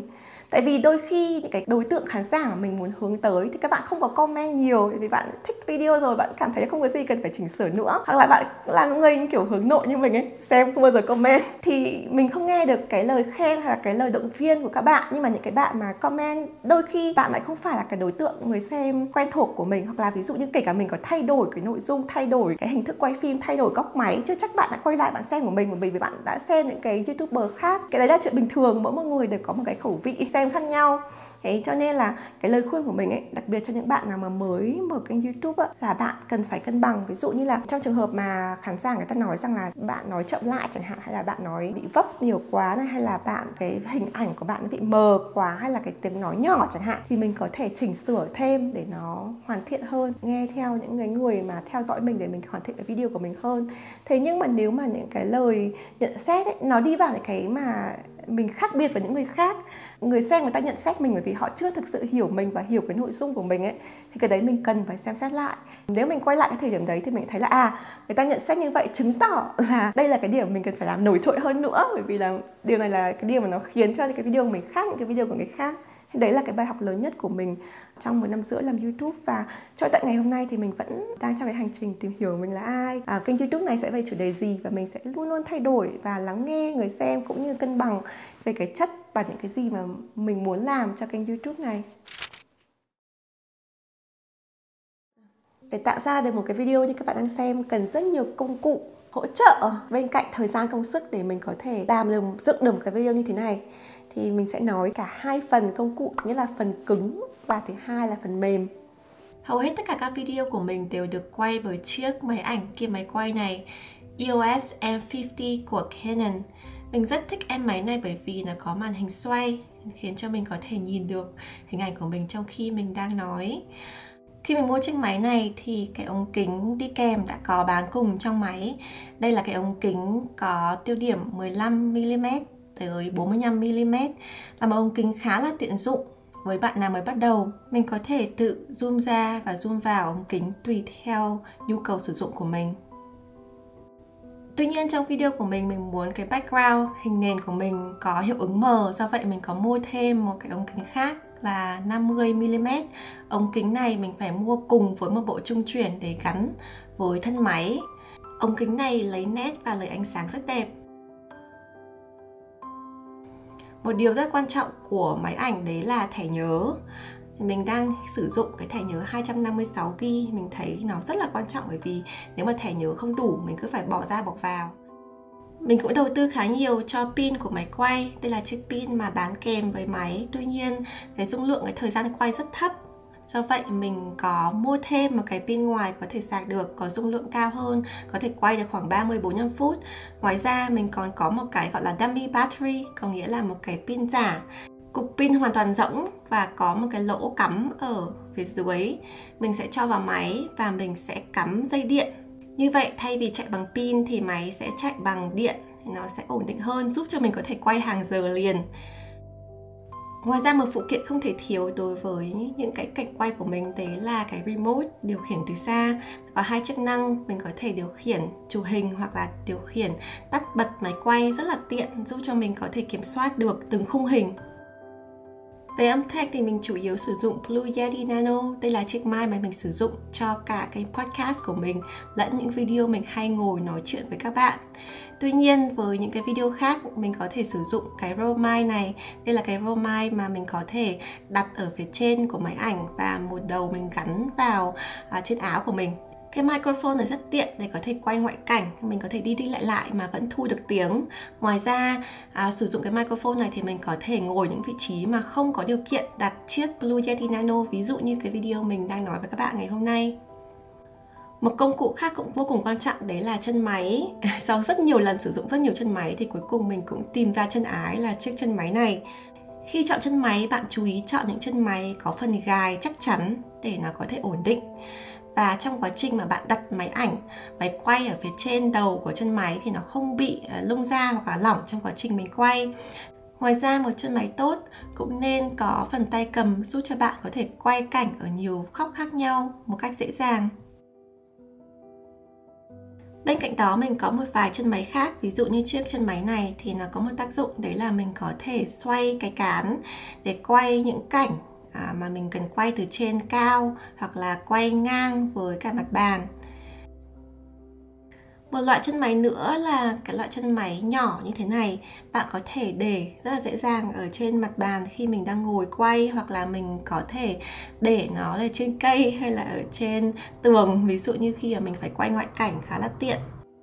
Tại vì đôi khi những cái đối tượng khán giả mà mình muốn hướng tới thì các bạn không có comment nhiều, vì bạn thích video rồi, bạn cảm thấy không có gì cần phải chỉnh sửa nữa. Hoặc là bạn là người kiểu hướng nội như mình ấy, xem không bao giờ comment, thì mình không nghe được cái lời khen hay là cái lời động viên của các bạn. Nhưng mà những cái bạn mà comment, đôi khi bạn lại không phải là cái đối tượng người xem quen thuộc của mình, hoặc là ví dụ như kể cả mình có thay đổi cái nội dung, thay đổi cái hình thức quay phim, thay đổi góc máy, chưa chắc bạn đã quay lại bạn xem của mình, bởi vì bạn đã xem những cái YouTuber khác. Cái đấy là chuyện bình thường, mỗi một người đều có một cái khẩu vị xem khác nhau. Thế cho nên là cái lời khuyên của mình ấy, đặc biệt cho những bạn nào mà mới mở kênh YouTube ấy, là bạn cần phải cân bằng. Ví dụ như là trong trường hợp mà khán giả người ta nói rằng là bạn nói chậm lại chẳng hạn, hay là bạn nói bị vấp nhiều quá này, hay là bạn cái hình ảnh của bạn bị mờ quá, hay là cái tiếng nói nhỏ chẳng hạn, thì mình có thể chỉnh sửa thêm để nó hoàn thiện hơn, nghe theo những người mà theo dõi mình để mình hoàn thiện cái video của mình hơn. Thế nhưng mà nếu mà những cái lời nhận xét ấy, nó đi vào những cái mà mình khác biệt với những người khác, người xem người ta nhận xét mình bởi vì họ chưa thực sự hiểu mình và hiểu cái nội dung của mình ấy, thì cái đấy mình cần phải xem xét lại. Nếu mình quay lại cái thời điểm đấy thì mình thấy là người ta nhận xét như vậy chứng tỏ là đây là cái điểm mình cần phải làm nổi trội hơn nữa, bởi vì là điều này là cái điều mà nó khiến cho cái video của mình khác những cái video của người khác. Thì đấy là cái bài học lớn nhất của mình trong 1 năm rưỡi làm YouTube, và cho tận ngày hôm nay thì mình vẫn đang trong cái hành trình tìm hiểu mình là ai, kênh YouTube này sẽ về chủ đề gì, và mình sẽ luôn luôn thay đổi và lắng nghe người xem, cũng như cân bằng về cái chất và những cái gì mà mình muốn làm cho kênh YouTube này. Để tạo ra được một cái video như các bạn đang xem cần rất nhiều công cụ hỗ trợ bên cạnh thời gian công sức để mình có thể dựng được một cái video như thế này. Thì mình sẽ nói cả hai phần công cụ, nghĩa là phần cứng và thứ hai là phần mềm. Hầu hết tất cả các video của mình đều được quay bởi chiếc máy ảnh kia máy quay này, EOS M50 của Canon. Mình rất thích em máy này bởi vì nó có màn hình xoay, khiến cho mình có thể nhìn được hình ảnh của mình trong khi mình đang nói. Khi mình mua chiếc máy này thì cái ống kính đi kèm đã có bán cùng trong máy. Đây là cái ống kính có tiêu điểm 15mm tới 45mm, là một ống kính khá là tiện dụng với bạn nào mới bắt đầu. Mình có thể tự zoom ra và zoom vào ống kính tùy theo nhu cầu sử dụng của mình. Tuy nhiên trong video của mình muốn cái background, hình nền của mình có hiệu ứng mờ, do vậy mình có mua thêm một cái ống kính khác là 50mm. Ống kính này mình phải mua cùng với một bộ trung chuyển để gắn với thân máy. Ống kính này lấy nét và lấy ánh sáng rất đẹp. Một điều rất quan trọng của máy ảnh đấy là thẻ nhớ. Mình đang sử dụng cái thẻ nhớ 256GB. Mình thấy nó rất là quan trọng, bởi vì nếu mà thẻ nhớ không đủ mình cứ phải bỏ ra bỏ vào. Mình cũng đầu tư khá nhiều cho pin của máy quay. Đây là chiếc pin mà bán kèm với máy. Tuy nhiên cái dung lượng, cái thời gian quay rất thấp, do vậy mình có mua thêm một cái pin ngoài có thể sạc được, có dung lượng cao hơn, có thể quay được khoảng 30-45 phút. Ngoài ra mình còn có một cái gọi là dummy battery, có nghĩa là một cái pin giả. Cục pin hoàn toàn rỗng và có một cái lỗ cắm ở phía dưới. Mình sẽ cho vào máy và mình sẽ cắm dây điện. Như vậy thay vì chạy bằng pin thì máy sẽ chạy bằng điện, nó sẽ ổn định hơn, giúp cho mình có thể quay hàng giờ liền. Ngoài ra một phụ kiện không thể thiếu đối với những cái cảnh quay của mình đấy là cái remote điều khiển từ xa. Có hai chức năng, mình có thể điều khiển chụp hình hoặc là điều khiển tắt bật máy quay, rất là tiện, giúp cho mình có thể kiểm soát được từng khung hình. Về âm thanh thì mình chủ yếu sử dụng Blue Yeti Nano. Đây là chiếc mic mà mình sử dụng cho cả cái podcast của mình lẫn những video mình hay ngồi nói chuyện với các bạn. Tuy nhiên với những cái video khác mình có thể sử dụng cái roll mic này. Đây là cái roll mic mà mình có thể đặt ở phía trên của máy ảnh và một đầu mình gắn vào trên áo của mình. Cái microphone này rất tiện để có thể quay ngoại cảnh, mình có thể đi lại mà vẫn thu được tiếng. Ngoài ra sử dụng cái microphone này thì mình có thể ngồi những vị trí mà không có điều kiện đặt chiếc Blue Yeti Nano, ví dụ như cái video mình đang nói với các bạn ngày hôm nay. Một công cụ khác cũng vô cùng quan trọng đấy là chân máy. Sau rất nhiều lần sử dụng rất nhiều chân máy thì cuối cùng mình cũng tìm ra chân ái là chiếc chân máy này. Khi chọn chân máy, bạn chú ý chọn những chân máy có phần gài chắc chắn để nó có thể ổn định. Và trong quá trình mà bạn đặt máy ảnh, máy quay ở phía trên đầu của chân máy thì nó không bị lung ra hoặc là lỏng trong quá trình mình quay. Ngoài ra một chân máy tốt cũng nên có phần tay cầm giúp cho bạn có thể quay cảnh ở nhiều góc khác nhau một cách dễ dàng. Bên cạnh đó mình có một vài chân máy khác. Ví dụ như chiếc chân máy này thì nó có một tác dụng, đấy là mình có thể xoay cái cán để quay những cảnh mà mình cần quay từ trên cao, hoặc là quay ngang với cả mặt bàn. Một loại chân máy nữa là cái loại chân máy nhỏ như thế này. Bạn có thể để rất là dễ dàng ở trên mặt bàn khi mình đang ngồi quay, hoặc là mình có thể để nó lên trên cây hay là ở trên tường, ví dụ như khi mà mình phải quay ngoại cảnh, khá là tiện.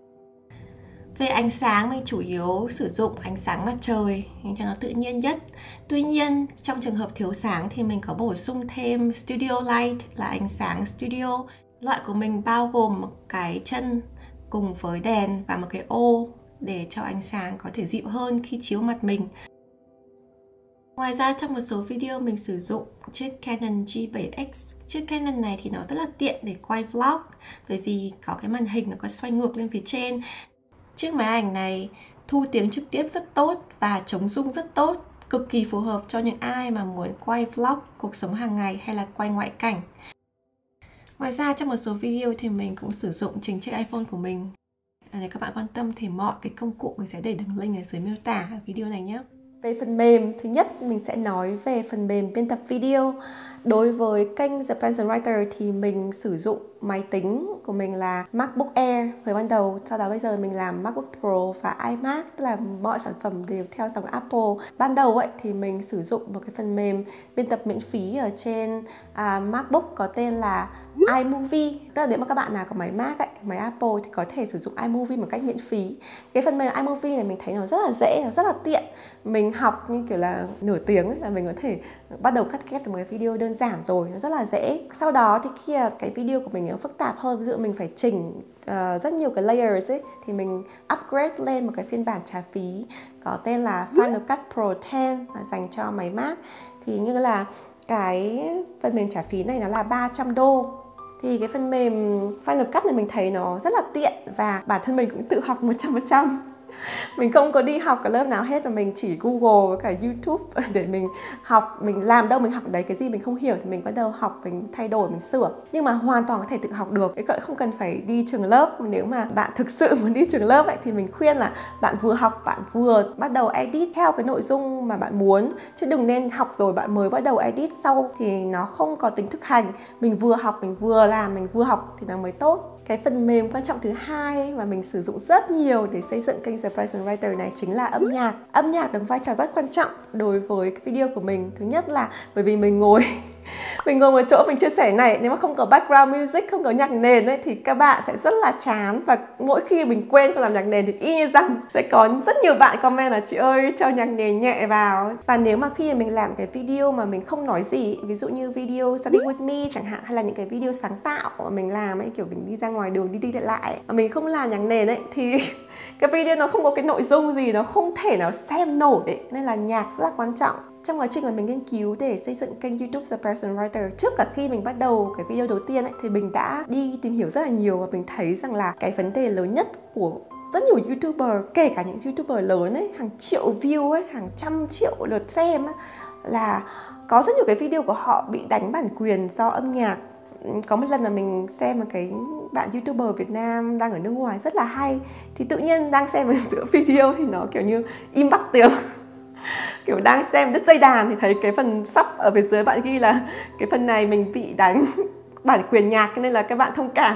Về ánh sáng, mình chủ yếu sử dụng ánh sáng mặt trời cho nó tự nhiên nhất. Tuy nhiên, trong trường hợp thiếu sáng thì mình có bổ sung thêm Studio Light là ánh sáng studio. Loại của mình bao gồm một cái chân cùng với đèn và một cái ô để cho ánh sáng có thể dịu hơn khi chiếu mặt mình. Ngoài ra, trong một số video mình sử dụng chiếc Canon G7X. Chiếc Canon này thì nó rất là tiện để quay vlog, bởi vì có cái màn hình nó có xoay ngược lên phía trên. Chiếc máy ảnh này thu tiếng trực tiếp rất tốt và chống rung rất tốt, cực kỳ phù hợp cho những ai mà muốn quay vlog cuộc sống hàng ngày hay là quay ngoại cảnh. Ngoài ra, trong một số video thì mình cũng sử dụng chính chiếc iPhone của mình. Nếu các bạn quan tâm thì mọi cái công cụ mình sẽ để đường link ở dưới miêu tả video này nhé. Về phần mềm, thứ nhất mình sẽ nói về phần mềm biên tập video. Đối với kênh The Present Writer thì mình sử dụng máy tính của mình là MacBook Air với ban đầu. Sau đó bây giờ mình làm MacBook Pro và iMac, tức là mọi sản phẩm đều theo dòng Apple. Ban đầu thì mình sử dụng một cái phần mềm biên tập miễn phí ở trên MacBook có tên là iMovie. Tức là nếu mà các bạn nào có máy Mac máy Apple thì có thể sử dụng iMovie một cách miễn phí. Cái phần mềm iMovie này mình thấy nó rất là dễ, nó rất là tiện. Mình học như kiểu là nửa tiếng là mình có thể bắt đầu cắt ghép được một cái video đơn giản rồi, nó rất là dễ. Sau đó thì khi cái video của mình nó phức tạp hơn, ví dụ mình phải chỉnh rất nhiều cái layers thì mình upgrade lên một cái phiên bản trả phí có tên là Final Cut Pro 10 là dành cho máy Mac. Thì như là cái phần mềm trả phí này nó là 300 đô. Thì cái phần mềm Final Cut này mình thấy nó rất là tiện và bản thân mình cũng tự học 100%. Mình không có đi học cái lớp nào hết, mà mình chỉ Google với cả YouTube để mình học. Mình làm đâu mình học đấy, cái gì mình không hiểu thì mình bắt đầu học, mình thay đổi, mình sửa. Nhưng mà hoàn toàn có thể tự học được, cái không cần phải đi trường lớp. Nếu mà bạn thực sự muốn đi trường lớp thì mình khuyên là bạn vừa học, bạn vừa bắt đầu edit theo cái nội dung mà bạn muốn. Chứ đừng nên học rồi bạn mới bắt đầu edit sau thì nó không có tính thực hành. Mình vừa học, mình vừa làm, mình vừa học thì nó mới tốt. Cái phần mềm quan trọng thứ hai mà mình sử dụng rất nhiều để xây dựng kênh The Present Writer này chính là âm nhạc. Âm nhạc đóng vai trò rất quan trọng đối với cái video của mình. Thứ nhất là bởi vì mình ngồi một chỗ mình chia sẻ này, nếu mà không có background music, không có nhạc nền thì các bạn sẽ rất là chán. Và mỗi khi mình quên không làm nhạc nền thì y như rằng sẽ có rất nhiều bạn comment là chị ơi cho nhạc nền nhẹ vào. Và nếu mà khi mình làm cái video mà mình không nói gì, ví dụ như video Study With Me chẳng hạn, hay là những cái video sáng tạo mà mình làm kiểu mình đi ra ngoài đường đi lại mà mình không làm nhạc nền thì cái video nó không có cái nội dung gì, nó không thể nào xem nổi Nên là nhạc rất là quan trọng. Trong quá trình mà mình nghiên cứu để xây dựng kênh YouTube The Present Writer, trước cả khi mình bắt đầu cái video đầu tiên thì mình đã đi tìm hiểu rất là nhiều, và mình thấy rằng là cái vấn đề lớn nhất của rất nhiều YouTuber, kể cả những YouTuber lớn hàng triệu view hàng trăm triệu lượt xem là có rất nhiều cái video của họ bị đánh bản quyền do âm nhạc. Có một lần là mình xem một cái bạn YouTuber Việt Nam đang ở nước ngoài rất là hay, thì tự nhiên đang xem ở giữa video thì nó kiểu như im bặt tiếng. Kiểu đang xem đứt dây đàn thì thấy cái phần sub ở phía dưới bạn ghi là cái phần này mình bị đánh bản quyền nhạc, nên là các bạn thông cảm.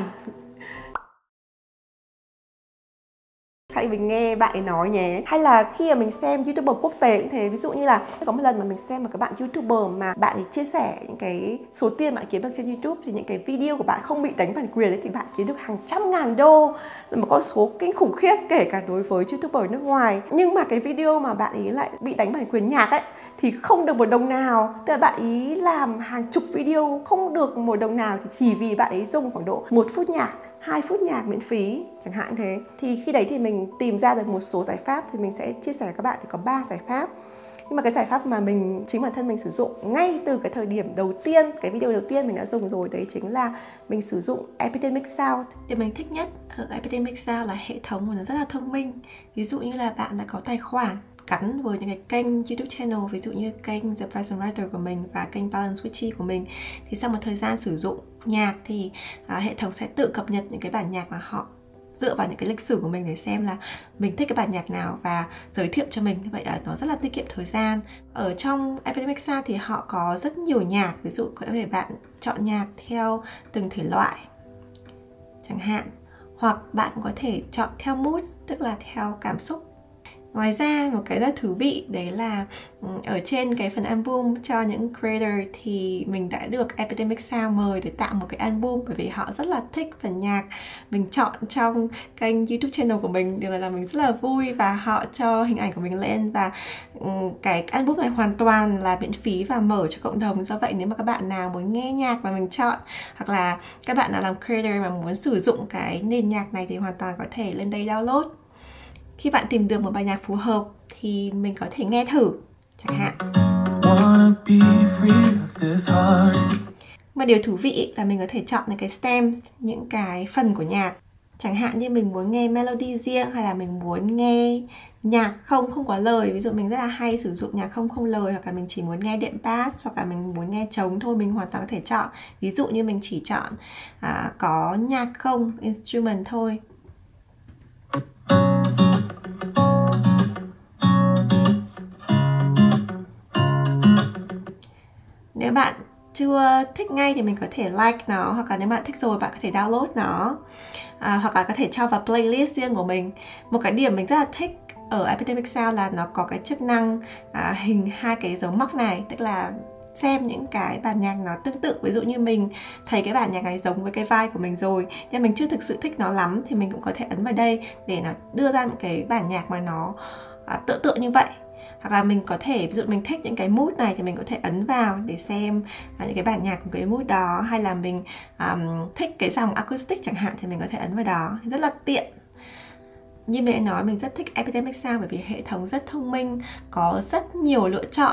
Hãy mình nghe bạn ấy nói nhé. Hay là khi mà mình xem YouTuber quốc tế cũng thế. Ví dụ như là có một lần mà mình xem một cái bạn YouTuber mà bạn ấy chia sẻ những cái số tiền bạn kiếm được trên YouTube, thì những cái video của bạn không bị đánh bản quyền thì bạn kiếm được hàng trăm ngàn đô, là một con số kinh khủng khiếp kể cả đối với YouTuber nước ngoài. Nhưng mà cái video mà bạn ấy lại bị đánh bản quyền nhạc thì không được một đồng nào. Tức là bạn ấy làm hàng chục video không được một đồng nào, thì chỉ vì bạn ấy dùng khoảng độ 1 phút nhạc, 2 phút nhạc miễn phí chẳng hạn thế. Thì khi đấy thì mình tìm ra được một số giải pháp, thì mình sẽ chia sẻ với các bạn. Thì có 3 giải pháp. Nhưng mà cái giải pháp mà chính bản thân mình sử dụng ngay từ cái thời điểm đầu tiên, cái video đầu tiên mình đã dùng rồi, đấy chính là mình sử dụng Epidemic Sound. Điều mình thích nhất ở Epidemic Sound là hệ thống của nó rất là thông minh. Ví dụ như là bạn đã có tài khoản gắn với những cái kênh YouTube channel, ví dụ như kênh The Present Writer của mình và kênh Balance Witchy của mình, thì sau một thời gian sử dụng nhạc thì hệ thống sẽ tự cập nhật những cái bản nhạc mà họ dựa vào những cái lịch sử của mình để xem là mình thích cái bản nhạc nào và giới thiệu cho mình. Như vậy là nó rất là tiết kiệm thời gian. Ở trong Epidemic Sound thì họ có rất nhiều nhạc, ví dụ có thể bạn chọn nhạc theo từng thể loại chẳng hạn, hoặc bạn cũng có thể chọn theo mood, tức là theo cảm xúc. Ngoài ra một cái rất thú vị đấy là ở trên cái phần album cho những creator thì mình đã được Epidemic Sound mời để tạo một cái album, bởi vì họ rất là thích phần nhạc mình chọn trong kênh YouTube channel của mình. Điều này là mình rất là vui, và họ cho hình ảnh của mình lên, và cái album này hoàn toàn là miễn phí và mở cho cộng đồng. Do vậy nếu mà các bạn nào muốn nghe nhạc mà mình chọn, hoặc là các bạn nào làm creator mà muốn sử dụng cái nền nhạc này thì hoàn toàn có thể lên đây download. Khi bạn tìm được một bài nhạc phù hợp thì mình có thể nghe thử chẳng hạn. Mà điều thú vị là mình có thể chọn những cái stem, những cái phần của nhạc. Chẳng hạn như mình muốn nghe melody riêng, hay là mình muốn nghe nhạc không có lời. Ví dụ mình rất là hay sử dụng nhạc không lời, hoặc là mình chỉ muốn nghe đệm bass, hoặc là mình muốn nghe trống thôi, mình hoàn toàn có thể chọn. Ví dụ như mình chỉ chọn có nhạc không, instrument thôi. Nếu bạn chưa thích ngay thì mình có thể like nó, hoặc là nếu bạn thích rồi bạn có thể download nó, hoặc là có thể cho vào playlist riêng của mình. Một cái điểm mình rất là thích ở Epidemic Sound là nó có cái chức năng hình hai cái dấu móc này, tức là xem những cái bản nhạc nó tương tự. Ví dụ như mình thấy cái bản nhạc này giống với cái vai của mình rồi, nhưng mình chưa thực sự thích nó lắm, thì mình cũng có thể ấn vào đây để nó đưa ra một cái bản nhạc mà nó tựa như vậy. Hoặc là mình có thể, ví dụ mình thích những cái mood này thì mình có thể ấn vào để xem những cái bản nhạc của cái mood đó. Hay là mình thích cái dòng acoustic chẳng hạn thì mình có thể ấn vào đó, rất là tiện. Như mình đã nói, mình rất thích Epidemic Sound bởi vì hệ thống rất thông minh, có rất nhiều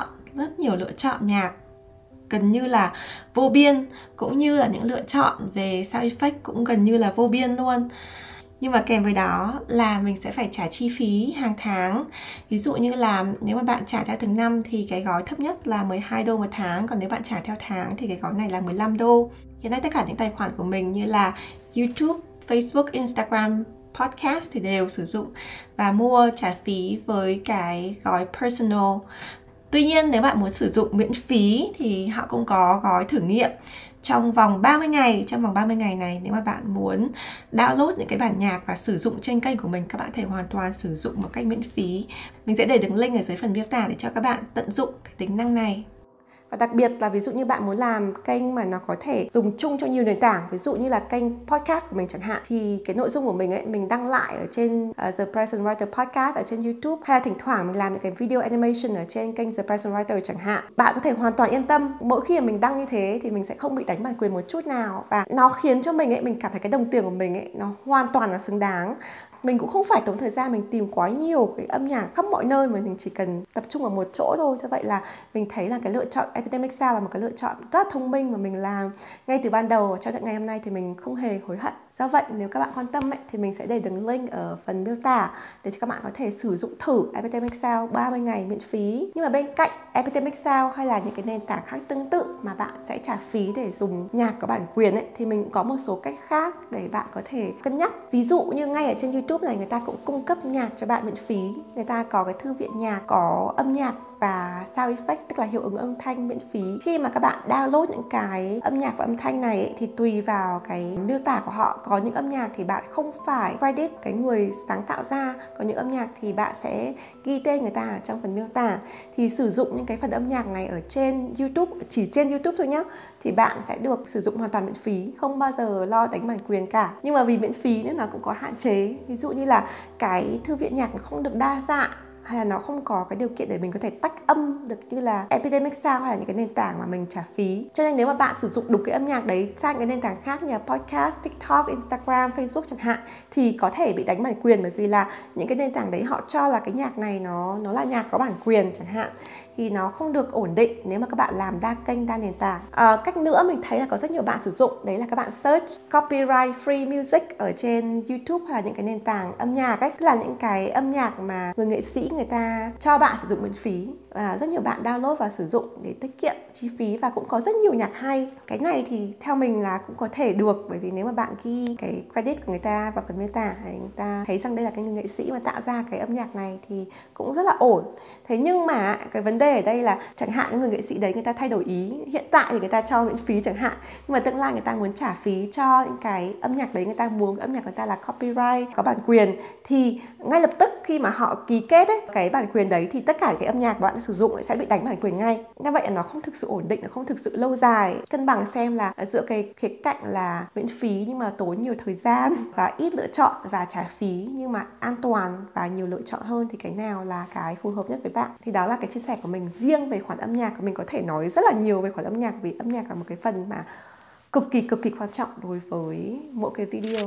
lựa chọn nhạc gần như là vô biên, cũng như là những lựa chọn về sound effect cũng gần như là vô biên luôn. Nhưng mà kèm với đó là mình sẽ phải trả chi phí hàng tháng. Ví dụ như là nếu mà bạn trả theo từng năm thì cái gói thấp nhất là 12 đô một tháng. Còn nếu bạn trả theo tháng thì cái gói này là 15 đô. Hiện nay tất cả những tài khoản của mình như là YouTube, Facebook, Instagram, podcast thì đều sử dụng và mua trả phí với cái gói personal. Tuy nhiên nếu bạn muốn sử dụng miễn phí thì họ cũng có gói thử nghiệm trong vòng 30 ngày. Trong vòng 30 ngày này, nếu mà bạn muốn download những cái bản nhạc và sử dụng trên kênh của mình, các bạn có thể hoàn toàn sử dụng một cách miễn phí. Mình sẽ để đường link ở dưới phần miêu tả để cho các bạn tận dụng cái tính năng này. Và đặc biệt là ví dụ như bạn muốn làm kênh mà nó có thể dùng chung cho nhiều nền tảng, ví dụ như là kênh podcast của mình chẳng hạn, thì cái nội dung của mình ấy, mình đăng lại ở trên The Present Writer Podcast ở trên YouTube, hay là thỉnh thoảng mình làm những cái video animation ở trên kênh The Present Writer chẳng hạn. Bạn có thể hoàn toàn yên tâm, mỗi khi mà mình đăng như thế thì mình sẽ không bị đánh bản quyền một chút nào, và nó khiến cho mình ấy, mình cảm thấy cái đồng tiền của mình ấy, nó hoàn toàn là xứng đáng. Mình cũng không phải tốn thời gian mình tìm quá nhiều cái âm nhạc khắp mọi nơi, mà mình chỉ cần tập trung vào một chỗ thôi. Cho vậy là mình thấy là cái lựa chọn Epidemic Sound là một cái lựa chọn rất thông minh mà mình làm ngay từ ban đầu cho đến ngày hôm nay thì mình không hề hối hận. Do vậy nếu các bạn quan tâm ấy, thì mình sẽ để đường link ở phần miêu tả để cho các bạn có thể sử dụng thử Epidemic Sound 30 ngày miễn phí. Nhưng mà bên cạnh Epidemic Sound hay là những cái nền tảng khác tương tự mà bạn sẽ trả phí để dùng nhạc có bản quyền ấy, thì mình cũng có một số cách khác để bạn có thể cân nhắc. Ví dụ như ngay ở trên YouTube này, người ta cũng cung cấp nhạc cho bạn miễn phí. Người ta có cái thư viện nhạc, có âm nhạc và sound effect, tức là hiệu ứng âm thanh miễn phí. Khi mà các bạn download những cái âm nhạc và âm thanh này ấy, thì tùy vào cái miêu tả của họ, có những âm nhạc thì bạn không phải credit cái người sáng tạo ra, có những âm nhạc thì bạn sẽ ghi tên người ta ở trong phần miêu tả. Thì sử dụng những cái phần âm nhạc này ở trên YouTube, chỉ trên YouTube thôi nhé, thì bạn sẽ được sử dụng hoàn toàn miễn phí, không bao giờ lo đánh bản quyền cả. Nhưng mà vì miễn phí nên nó cũng có hạn chế. Ví dụ như là cái thư viện nhạc nó không được đa dạng, hay là nó không có cái điều kiện để mình có thể tách âm được như là Epidemic Sound hay là những cái nền tảng mà mình trả phí. Cho nên nếu mà bạn sử dụng đúng cái âm nhạc đấy sang cái nền tảng khác như là podcast, TikTok, Instagram, Facebook chẳng hạn, thì có thể bị đánh bản quyền, bởi vì là những cái nền tảng đấy họ cho là cái nhạc này nó là nhạc có bản quyền chẳng hạn. thì nó không được ổn định nếu mà các bạn làm đa kênh, đa nền tảng. Cách nữa mình thấy là có rất nhiều bạn sử dụng, đấy là các bạn search copyright free music ở trên YouTube hay là những cái nền tảng âm nhạc ấy, tức là những cái âm nhạc mà người nghệ sĩ người ta cho bạn sử dụng miễn phí, và rất nhiều bạn download và sử dụng để tiết kiệm chi phí, và cũng có rất nhiều nhạc hay. Cái này thì theo mình là cũng có thể được, bởi vì nếu mà bạn ghi cái credit của người ta vào phần miêu tả, người ta thấy rằng đây là cái người nghệ sĩ mà tạo ra cái âm nhạc này thì cũng rất là ổn. Thế nhưng mà cái vấn đề ở đây là chẳng hạn những người nghệ sĩ đấy người ta thay đổi ý, hiện tại thì người ta cho miễn phí chẳng hạn, nhưng mà tương lai người ta muốn trả phí cho những cái âm nhạc đấy, người ta muốn âm nhạc người ta là copyright, có bản quyền, thì ngay lập tức khi mà họ ký kết ấy, cái bản quyền đấy thì tất cả cái âm nhạc bạn sử dụng sẽ bị đánh bản quyền ngay. Như vậy là nó không thực sự ổn định, nó không thực sự lâu dài. Cân bằng xem là giữa cái khía cạnh là miễn phí nhưng mà tốn nhiều thời gian và ít lựa chọn, và trả phí nhưng mà an toàn và nhiều lựa chọn hơn, thì cái nào là cái phù hợp nhất với bạn. Thì đó là cái chia sẻ của mình riêng về khoản âm nhạc. Mình có thể nói rất là nhiều về khoản âm nhạc, vì âm nhạc là một cái phần mà cực kỳ quan trọng đối với mỗi cái video.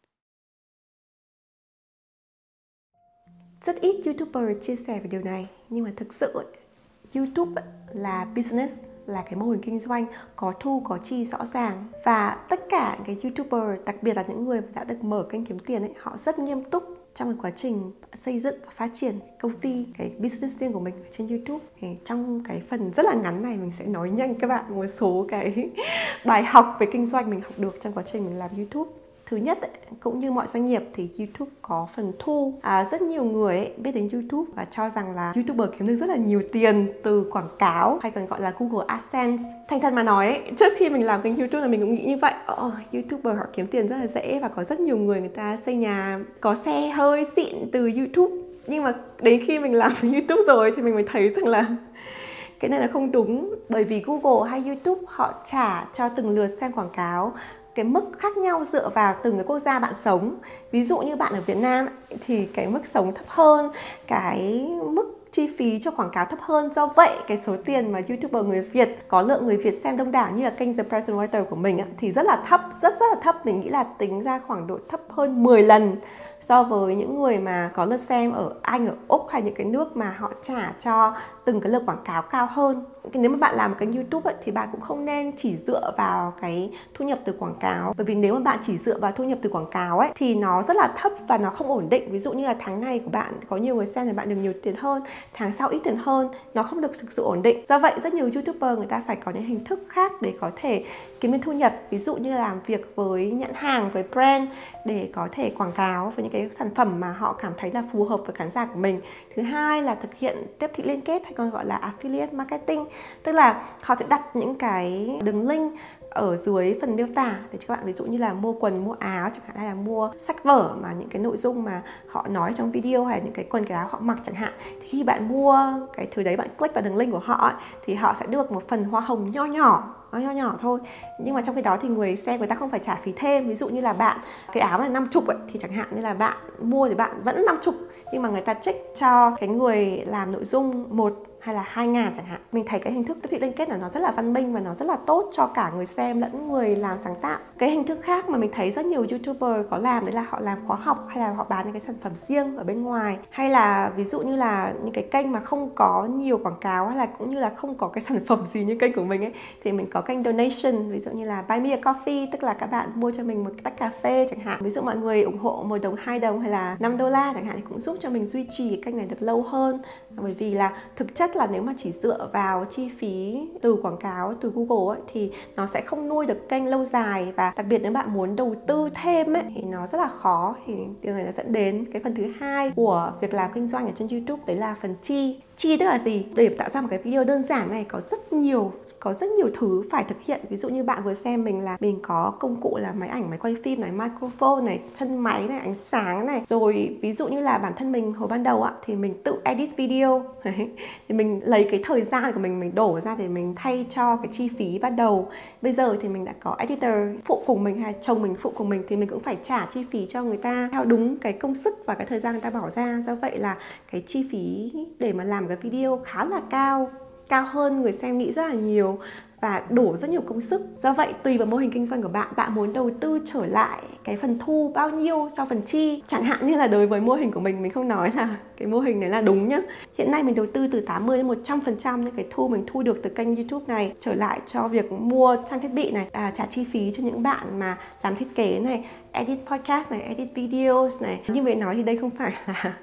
Rất ít YouTuber chia sẻ về điều này, nhưng mà thực sự YouTube là business, là cái mô hình kinh doanh có thu có chi rõ ràng, và tất cả cái YouTuber, đặc biệt là những người mà đã được mở kênh kiếm tiền ấy, họ rất nghiêm túc trong cái quá trình xây dựng và phát triển công ty, cái business riêng của mình trên YouTube. Thì trong cái phần rất là ngắn này mình sẽ nói nhanh các bạn một số cái bài học về kinh doanh mình học được trong quá trình mình làm YouTube. Thứ nhất, cũng như mọi doanh nghiệp thì YouTube có phần thu. Rất nhiều người biết đến YouTube và cho rằng là YouTuber kiếm được rất là nhiều tiền từ quảng cáo, hay còn gọi là Google AdSense. Thành thật mà nói, trước khi mình làm kênh YouTube là mình cũng nghĩ như vậy. YouTuber họ kiếm tiền rất là dễ, và có rất nhiều người ta xây nhà, có xe hơi xịn từ YouTube. Nhưng mà đến khi mình làm YouTube rồi thì mình mới thấy rằng là cái này là không đúng. Bởi vì Google hay YouTube họ trả cho từng lượt xem quảng cáo cái mức khác nhau dựa vào từng cái quốc gia bạn sống. Ví dụ như bạn ở Việt Nam thì cái mức sống thấp hơn, cái mức chi phí cho quảng cáo thấp hơn. Do vậy cái số tiền mà YouTuber người Việt, có lượng người Việt xem đông đảo như là kênh The Present Writer của mình thì rất là thấp, rất là thấp. Mình nghĩ là tính ra khoảng độ thấp hơn 10 lần so với những người mà có lượt xem ở Anh, ở Úc hay những cái nước mà họ trả cho từng cái lượt quảng cáo cao hơn. Nếu mà bạn làm một kênh YouTube thì bạn cũng không nên chỉ dựa vào cái thu nhập từ quảng cáo. Bởi vì nếu mà bạn chỉ dựa vào thu nhập từ quảng cáo thì nó rất là thấp và nó không ổn định. Ví dụ như là tháng này của bạn có nhiều người xem thì bạn được nhiều tiền hơn, tháng sau ít tiền hơn, nó không được thực sự ổn định. Do vậy rất nhiều YouTuber người ta phải có những hình thức khác để có thể kiếm thêm thu nhập. Ví dụ như là làm việc với nhãn hàng, với brand để có thể quảng cáo với những cái sản phẩm mà họ cảm thấy là phù hợp với khán giả của mình. Thứ hai là thực hiện tiếp thị liên kết, hay còn gọi là affiliate marketing. Tức là họ sẽ đặt những cái đường link ở dưới phần miêu tả để cho các bạn, ví dụ như là mua quần, mua áo chẳng hạn, hay là mua sách vở mà những cái nội dung mà họ nói trong video, hay là những cái quần cái áo họ mặc chẳng hạn. Thì khi bạn mua cái thứ đấy, bạn click vào đường link của họ thì họ sẽ được một phần hoa hồng nho nhỏ thôi. Nhưng mà trong khi đó thì người xem người ta không phải trả phí thêm. Ví dụ như là bạn, cái áo là 50 thì chẳng hạn như là bạn mua thì bạn vẫn 50, nhưng mà người ta check cho cái người làm nội dung 1 hay là 2.000 chẳng hạn. Mình thấy cái hình thức tiếp thị liên kết là nó rất là văn minh và nó rất là tốt cho cả người xem lẫn người làm sáng tạo. Cái hình thức khác mà mình thấy rất nhiều YouTuber có làm đấy là họ làm khóa học, hay là họ bán những cái sản phẩm riêng ở bên ngoài, hay là ví dụ như là những cái kênh mà không có nhiều quảng cáo, hay là cũng như là không có cái sản phẩm gì như kênh của mình ấy, thì mình có kênh donation, ví dụ như là buy me a coffee, tức là các bạn mua cho mình một tách cà phê chẳng hạn. Ví dụ mọi người ủng hộ 1 đồng, 2 đồng hay là $5 chẳng hạn, thì cũng giúp cho mình duy trì cái kênh này được lâu hơn. Bởi vì là thực chất là nếu mà chỉ dựa vào chi phí từ quảng cáo từ Google thì nó sẽ không nuôi được kênh lâu dài, và đặc biệt nếu bạn muốn đầu tư thêm thì nó rất là khó. Thì điều này nó dẫn đến cái phần thứ hai của việc làm kinh doanh ở trên YouTube, đấy là phần chi. Chi tức là gì? Để tạo ra một cái video đơn giản này có rất nhiều thứ phải thực hiện. Ví dụ như bạn vừa xem mình là mình có công cụ là máy ảnh, máy quay phim này, microphone này, chân máy này, ánh sáng này. Rồi ví dụ như là bản thân mình hồi ban đầu thì mình tự edit video. Thì mình lấy cái thời gian của mình đổ ra để mình thay cho cái chi phí ban đầu. Bây giờ thì mình đã có editor phụ cùng mình, hay chồng mình phụ cùng mình, thì mình cũng phải trả chi phí cho người ta theo đúng cái công sức và cái thời gian người ta bỏ ra. Do vậy là cái chi phí để mà làm cái video khá là cao hơn người xem nghĩ rất là nhiều. và đổ rất nhiều công sức. Do vậy tùy vào mô hình kinh doanh của bạn, bạn muốn đầu tư trở lại cái phần thu bao nhiêu cho phần chi. Chẳng hạn như là đối với mô hình của mình không nói là cái mô hình này là đúng nhá. Hiện nay mình đầu tư từ 80 đến 100% những cái thu mình thu được từ kênh YouTube này trở lại cho việc mua trang thiết bị này, trả chi phí cho những bạn mà làm thiết kế này, edit podcast này, edit videos này. Như vậy nói thì đây không phải là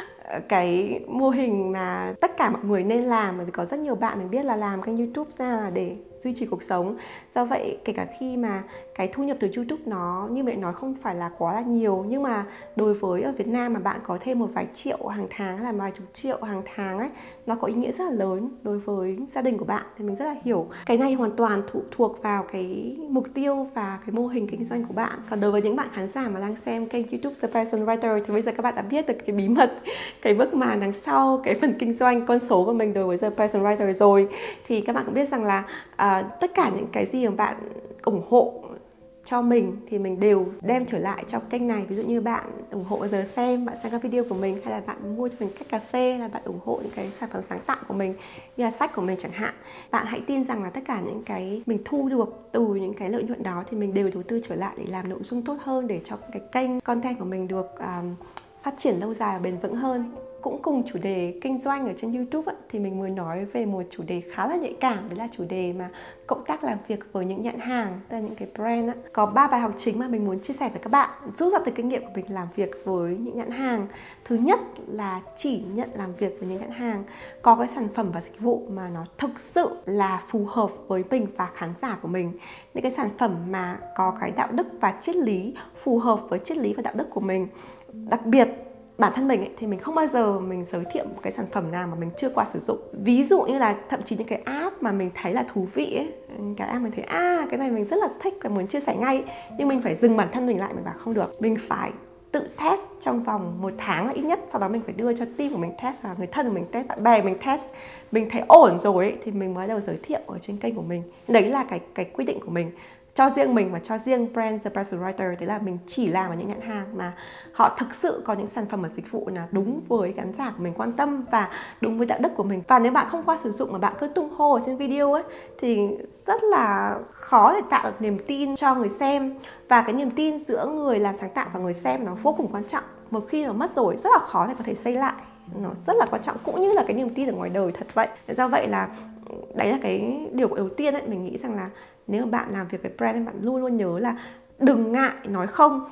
cái mô hình mà tất cả mọi người nên làm, bởi vì có rất nhiều bạn mình biết là làm kênh YouTube ra là để duy trì cuộc sống. Do vậy kể cả khi mà cái thu nhập từ YouTube nó như vậy nói không phải là quá là nhiều, nhưng mà đối với ở Việt Nam mà bạn có thêm một vài triệu hàng tháng hay là vài chục triệu hàng tháng ấy, nó có ý nghĩa rất là lớn đối với gia đình của bạn. Thì mình rất là hiểu cái này hoàn toàn phụ thuộc vào cái mục tiêu và cái mô hình kinh doanh của bạn. Còn đối với những bạn khán giả mà đang xem kênh YouTube Surprise Songwriter thì bây giờ các bạn đã biết được cái bí mật, cái bước màn đằng sau cái phần kinh doanh, con số của mình đối với Surprise Songwriter rồi. Thì các bạn cũng biết rằng là tất cả những cái gì mà bạn ủng hộ cho mình thì mình đều đem trở lại cho kênh này. Ví dụ như bạn ủng hộ giờ xem, bạn xem các video của mình, hay là bạn mua cho mình cách cà phê, hay là bạn ủng hộ những cái sản phẩm sáng tạo của mình như là sách của mình chẳng hạn. Bạn hãy tin rằng là tất cả những cái mình thu được từ những cái lợi nhuận đó thì mình đều đầu tư trở lại để làm nội dung tốt hơn, để cho cái kênh content của mình được phát triển lâu dài và bền vững hơn. Cũng cùng chủ đề kinh doanh ở trên YouTube thì mình mới nói về một chủ đề khá là nhạy cảm, đấy là chủ đề mà cộng tác làm việc với những nhãn hàng, tức là những cái brand. Có 3 bài học chính mà mình muốn chia sẻ với các bạn, rút ra từ kinh nghiệm của mình làm việc với những nhãn hàng. Thứ nhất là chỉ nhận làm việc với những nhãn hàng có cái sản phẩm và dịch vụ mà nó thực sự là phù hợp với mình và khán giả của mình. Những cái sản phẩm mà có cái đạo đức và triết lý phù hợp với triết lý và đạo đức của mình. Đặc biệt bản thân mình ấy, thì mình không bao giờ mình giới thiệu một cái sản phẩm nào mà mình chưa qua sử dụng. Ví dụ như là thậm chí những cái app mà mình thấy là thú vị ấy, cái app mình thấy cái này mình rất là thích và muốn chia sẻ ngay, nhưng mình phải dừng bản thân mình lại, mình bảo không được, mình phải tự test trong vòng 1 tháng là ít nhất. Sau đó mình phải đưa cho team của mình test, và người thân của mình test, bạn bè mình test. Mình thấy ổn rồi ấy, thì mình mới đầu giới thiệu ở trên kênh của mình. Đấy là cái quy định của mình cho riêng mình và cho riêng brand Surprise Songwriter. Đấy là mình chỉ làm ở những nhãn hàng mà họ thực sự có những sản phẩm và dịch vụ là đúng với khán giả của mình quan tâm và đúng với đạo đức của mình. Và nếu bạn không qua sử dụng mà bạn cứ tung hô ở trên video ấy thì rất là khó để tạo được niềm tin cho người xem. Và cái niềm tin giữa người làm sáng tạo và người xem nó vô cùng quan trọng. Một khi nó mất rồi rất là khó để có thể xây lại. Nó rất là quan trọng, cũng như là cái niềm tin ở ngoài đời thật vậy. Do vậy là đấy là cái điều đầu tiên ấy, mình nghĩ rằng là nếu mà bạn làm việc với brand, bạn luôn luôn nhớ là đừng ngại nói không.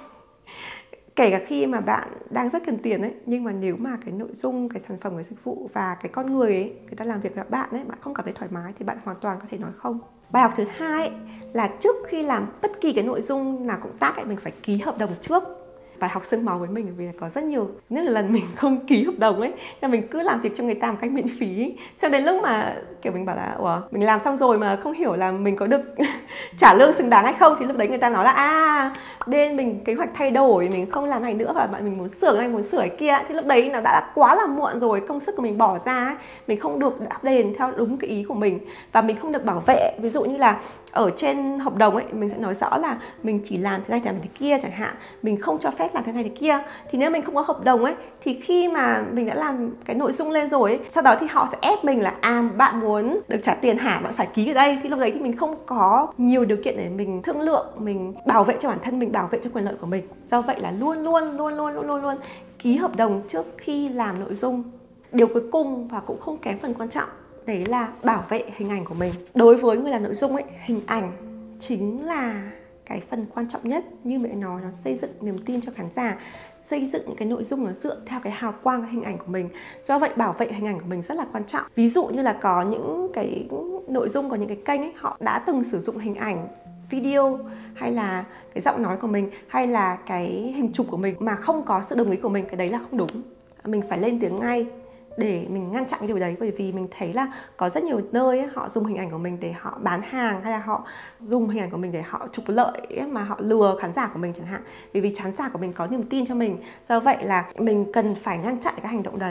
Kể cả khi mà bạn đang rất cần tiền ấy, nhưng mà nếu mà cái nội dung, cái sản phẩm, cái dịch vụ và cái con người ấy, người ta làm việc với bạn ấy, bạn không cảm thấy thoải mái thì bạn hoàn toàn có thể nói không. Bài học thứ hai ấy, là trước khi làm bất kỳ cái nội dung nào cộng tác ấy, mình phải ký hợp đồng trước. Bài học xương máu với mình, vì có rất nhiều lần mình không ký hợp đồng ấy, nên mình cứ làm việc cho người ta một cách miễn phí. Cho đến lúc mà kiểu mình bảo là mình làm xong rồi mà không hiểu là mình có được trả lương xứng đáng hay không, thì lúc đấy người ta nói là bên mình kế hoạch thay đổi, mình không làm này nữa và bạn mình muốn sửa cái này, muốn sửa cái kia. Thì lúc đấy nó đã quá là muộn rồi, công sức của mình bỏ ra ấy, mình không được đáp đền theo đúng cái ý của mình và mình không được bảo vệ. Ví dụ như là ở trên hợp đồng ấy, mình sẽ nói rõ là mình chỉ làm thế này, làm thế kia chẳng hạn, mình không cho phép làm thế này thế kia. Thì nếu mình không có hợp đồng ấy, thì khi mà mình đã làm cái nội dung lên rồi ấy, sau đó thì họ sẽ ép mình là bạn muốn được trả tiền hả, bạn phải ký ở đây. Thì lúc đấy thì mình không có nhiều điều kiện để mình thương lượng, mình bảo vệ cho bản thân mình, bảo vệ cho quyền lợi của mình. Do vậy là luôn luôn ký hợp đồng trước khi làm nội dung. Điều cuối cùng và cũng không kém phần quan trọng, đấy là bảo vệ hình ảnh của mình. Đối với người làm nội dung ấy, hình ảnh chính là cái phần quan trọng nhất. Như mẹ nói, nó xây dựng niềm tin cho khán giả, xây dựng những cái nội dung nó dựa theo cái hào quang hình ảnh của mình. Do vậy bảo vệ hình ảnh của mình rất là quan trọng. Ví dụ như là có những cái nội dung, có những cái kênh ấy, họ đã từng sử dụng hình ảnh, video hay là cái giọng nói của mình hay là cái hình chụp của mình mà không có sự đồng ý của mình. Cái đấy là không đúng. Mình phải lên tiếng ngay để mình ngăn chặn cái điều đấy. Bởi vì mình thấy là có rất nhiều nơi ấy, họ dùng hình ảnh của mình để họ bán hàng, hay là họ dùng hình ảnh của mình để họ trục lợi ấy, mà họ lừa khán giả của mình chẳng hạn. Vì khán giả của mình có niềm tin cho mình. Do vậy là mình cần phải ngăn chặn cái hành động đấy.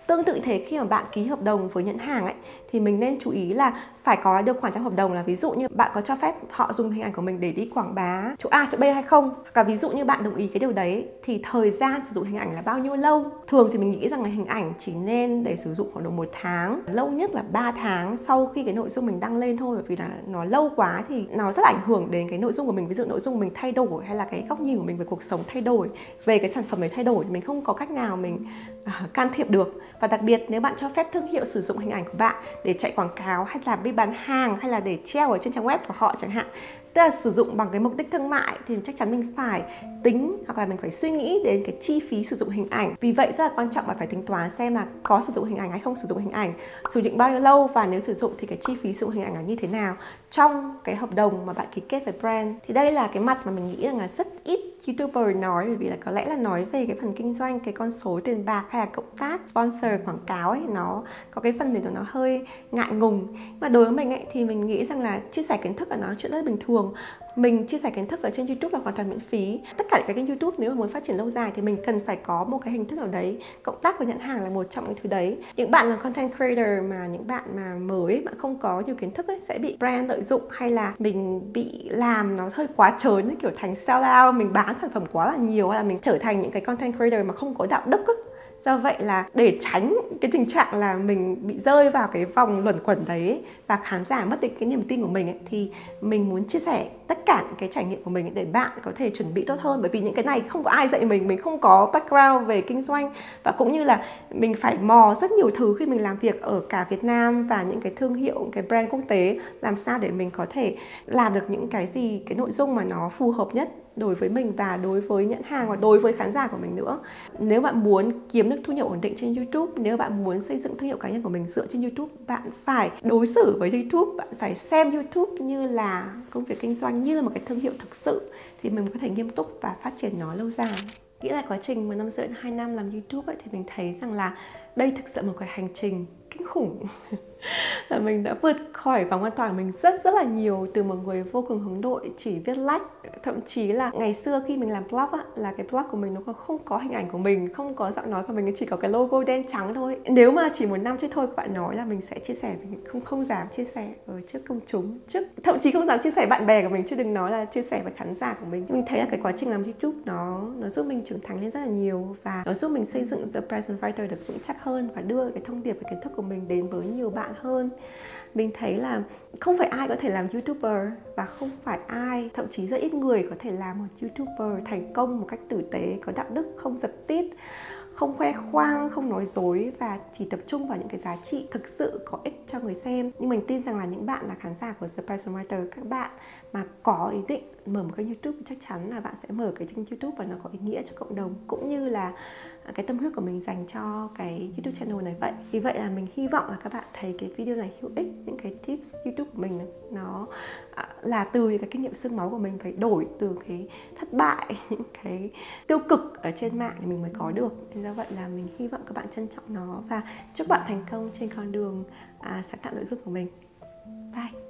Tương tự thế, khi mà bạn ký hợp đồng với nhãn hàng ấy, thì mình nên chú ý là phải có điều khoản trong hợp đồng là ví dụ như bạn có cho phép họ dùng hình ảnh của mình để đi quảng bá chỗ A, chỗ B hay không. Và ví dụ như bạn đồng ý cái điều đấy thì thời gian sử dụng hình ảnh là bao nhiêu lâu. Thường thì mình nghĩ rằng là hình ảnh chỉ nên để sử dụng khoảng độ 1 tháng, lâu nhất là 3 tháng sau khi cái nội dung mình đăng lên thôi. Bởi vì là nó lâu quá thì nó rất là ảnh hưởng đến cái nội dung của mình. Ví dụ nội dung của mình thay đổi hay là cái góc nhìn của mình về cuộc sống thay đổi, về cái sản phẩm đấy thay đổi, mình không có cách nào mình can thiệp được. Và đặc biệt nếu bạn cho phép thương hiệu sử dụng hình ảnh của bạn để chạy quảng cáo hay là đi bán hàng hay là để treo ở trên trang web của họ chẳng hạn, tức là sử dụng bằng cái mục đích thương mại, thì chắc chắn mình phải tính hoặc là mình phải suy nghĩ đến cái chi phí sử dụng hình ảnh. Vì vậy rất là quan trọng là phải tính toán xem là có sử dụng hình ảnh hay không sử dụng hình ảnh, sử dụng bao nhiêu lâu, và nếu sử dụng thì cái chi phí sử dụng hình ảnh là như thế nào trong cái hợp đồng mà bạn ký kết với brand. Thì đây là cái mặt mà mình nghĩ rằng là rất ít YouTuber nói, bởi vì là có lẽ là nói về cái phần kinh doanh, cái con số tiền bạc hay là cộng tác, sponsor, quảng cáo ấy, nó có cái phần này nó hơi ngại ngùng. Mà đối với mình ấy thì mình nghĩ rằng là chia sẻ kiến thức là nó chuyện rất bình thường. Mình chia sẻ kiến thức ở trên YouTube là hoàn toàn miễn phí. Tất cả các kênh YouTube nếu mà muốn phát triển lâu dài thì mình cần phải có một cái hình thức nào đấy. Cộng tác với nhãn hàng là một trong những thứ đấy. Những bạn làm content creator mà những bạn mà mới mà không có nhiều kiến thức ấy, sẽ bị brand lợi dụng, hay là mình bị làm nó hơi quá trớn ấy, kiểu thành sell out, mình bán sản phẩm quá là nhiều, hay là mình trở thành những cái content creator mà không có đạo đức ấy. Do vậy là để tránh cái tình trạng là mình bị rơi vào cái vòng luẩn quẩn đấy và khán giả mất đi cái niềm tin của mình ấy, thì mình muốn chia sẻ tất cả những cái trải nghiệm của mình để bạn có thể chuẩn bị tốt hơn. Bởi vì những cái này không có ai dạy mình không có background về kinh doanh, và cũng như là mình phải mò rất nhiều thứ khi mình làm việc ở cả Việt Nam và những cái thương hiệu, cái brand quốc tế, làm sao để mình có thể làm được những cái gì, cái nội dung mà nó phù hợp nhất đối với mình và đối với nhãn hàng và đối với khán giả của mình nữa. Nếu bạn muốn kiếm được thu nhập ổn định trên YouTube, nếu bạn muốn xây dựng thương hiệu cá nhân của mình dựa trên YouTube, bạn phải đối xử với YouTube, bạn phải xem YouTube như là công việc kinh doanh, như là một cái thương hiệu thực sự, thì mình có thể nghiêm túc và phát triển nó lâu dài. Nghĩ là quá trình 1 năm rưỡi, 2 năm làm YouTube ấy, thì mình thấy rằng là đây thực sự một cái hành trình kinh khủng. Là mình đã vượt khỏi vòng an toàn của mình rất là nhiều, từ một người vô cùng hướng nội chỉ viết lách. Thậm chí là ngày xưa khi mình làm blog á, là cái blog của mình nó còn không có hình ảnh của mình, không có giọng nói của mình, chỉ có cái logo đen trắng thôi. Nếu mà chỉ 1 năm trước thôi các bạn nói là mình sẽ chia sẻ, mình không dám chia sẻ ở trước công chúng, thậm chí không dám chia sẻ bạn bè của mình, chứ đừng nói là chia sẻ với khán giả của mình. Mình thấy là cái quá trình làm YouTube nó giúp mình trưởng thành lên rất là nhiều, và nó giúp mình xây dựng The Present Writer được vững chắc hơn và đưa cái thông điệp và kiến thức của mình đến với nhiều bạn hơn. Mình thấy là không phải ai có thể làm YouTuber, và không phải ai, thậm chí rất ít người có thể làm một YouTuber thành công một cách tử tế, có đạo đức, không giật tít, không khoe khoang, không nói dối, và chỉ tập trung vào những cái giá trị thực sự có ích cho người xem. Nhưng mình tin rằng là những bạn là khán giả của The Present Writer, các bạn mà có ý định mở một kênh YouTube, chắc chắn là bạn sẽ mở cái kênh YouTube và nó có ý nghĩa cho cộng đồng, cũng như là cái tâm huyết của mình dành cho cái YouTube channel này vậy. Vì vậy là mình hy vọng là các bạn thấy cái video này hữu ích, những cái tips YouTube của mình nó là từ những cái kinh nghiệm xương máu của mình, phải đổi từ cái thất bại, những cái tiêu cực ở trên mạng thì mình mới có được. Nên do vậy là mình hy vọng các bạn trân trọng nó và chúc bạn thành công trên con đường sáng tạo nội dung của mình. Bye!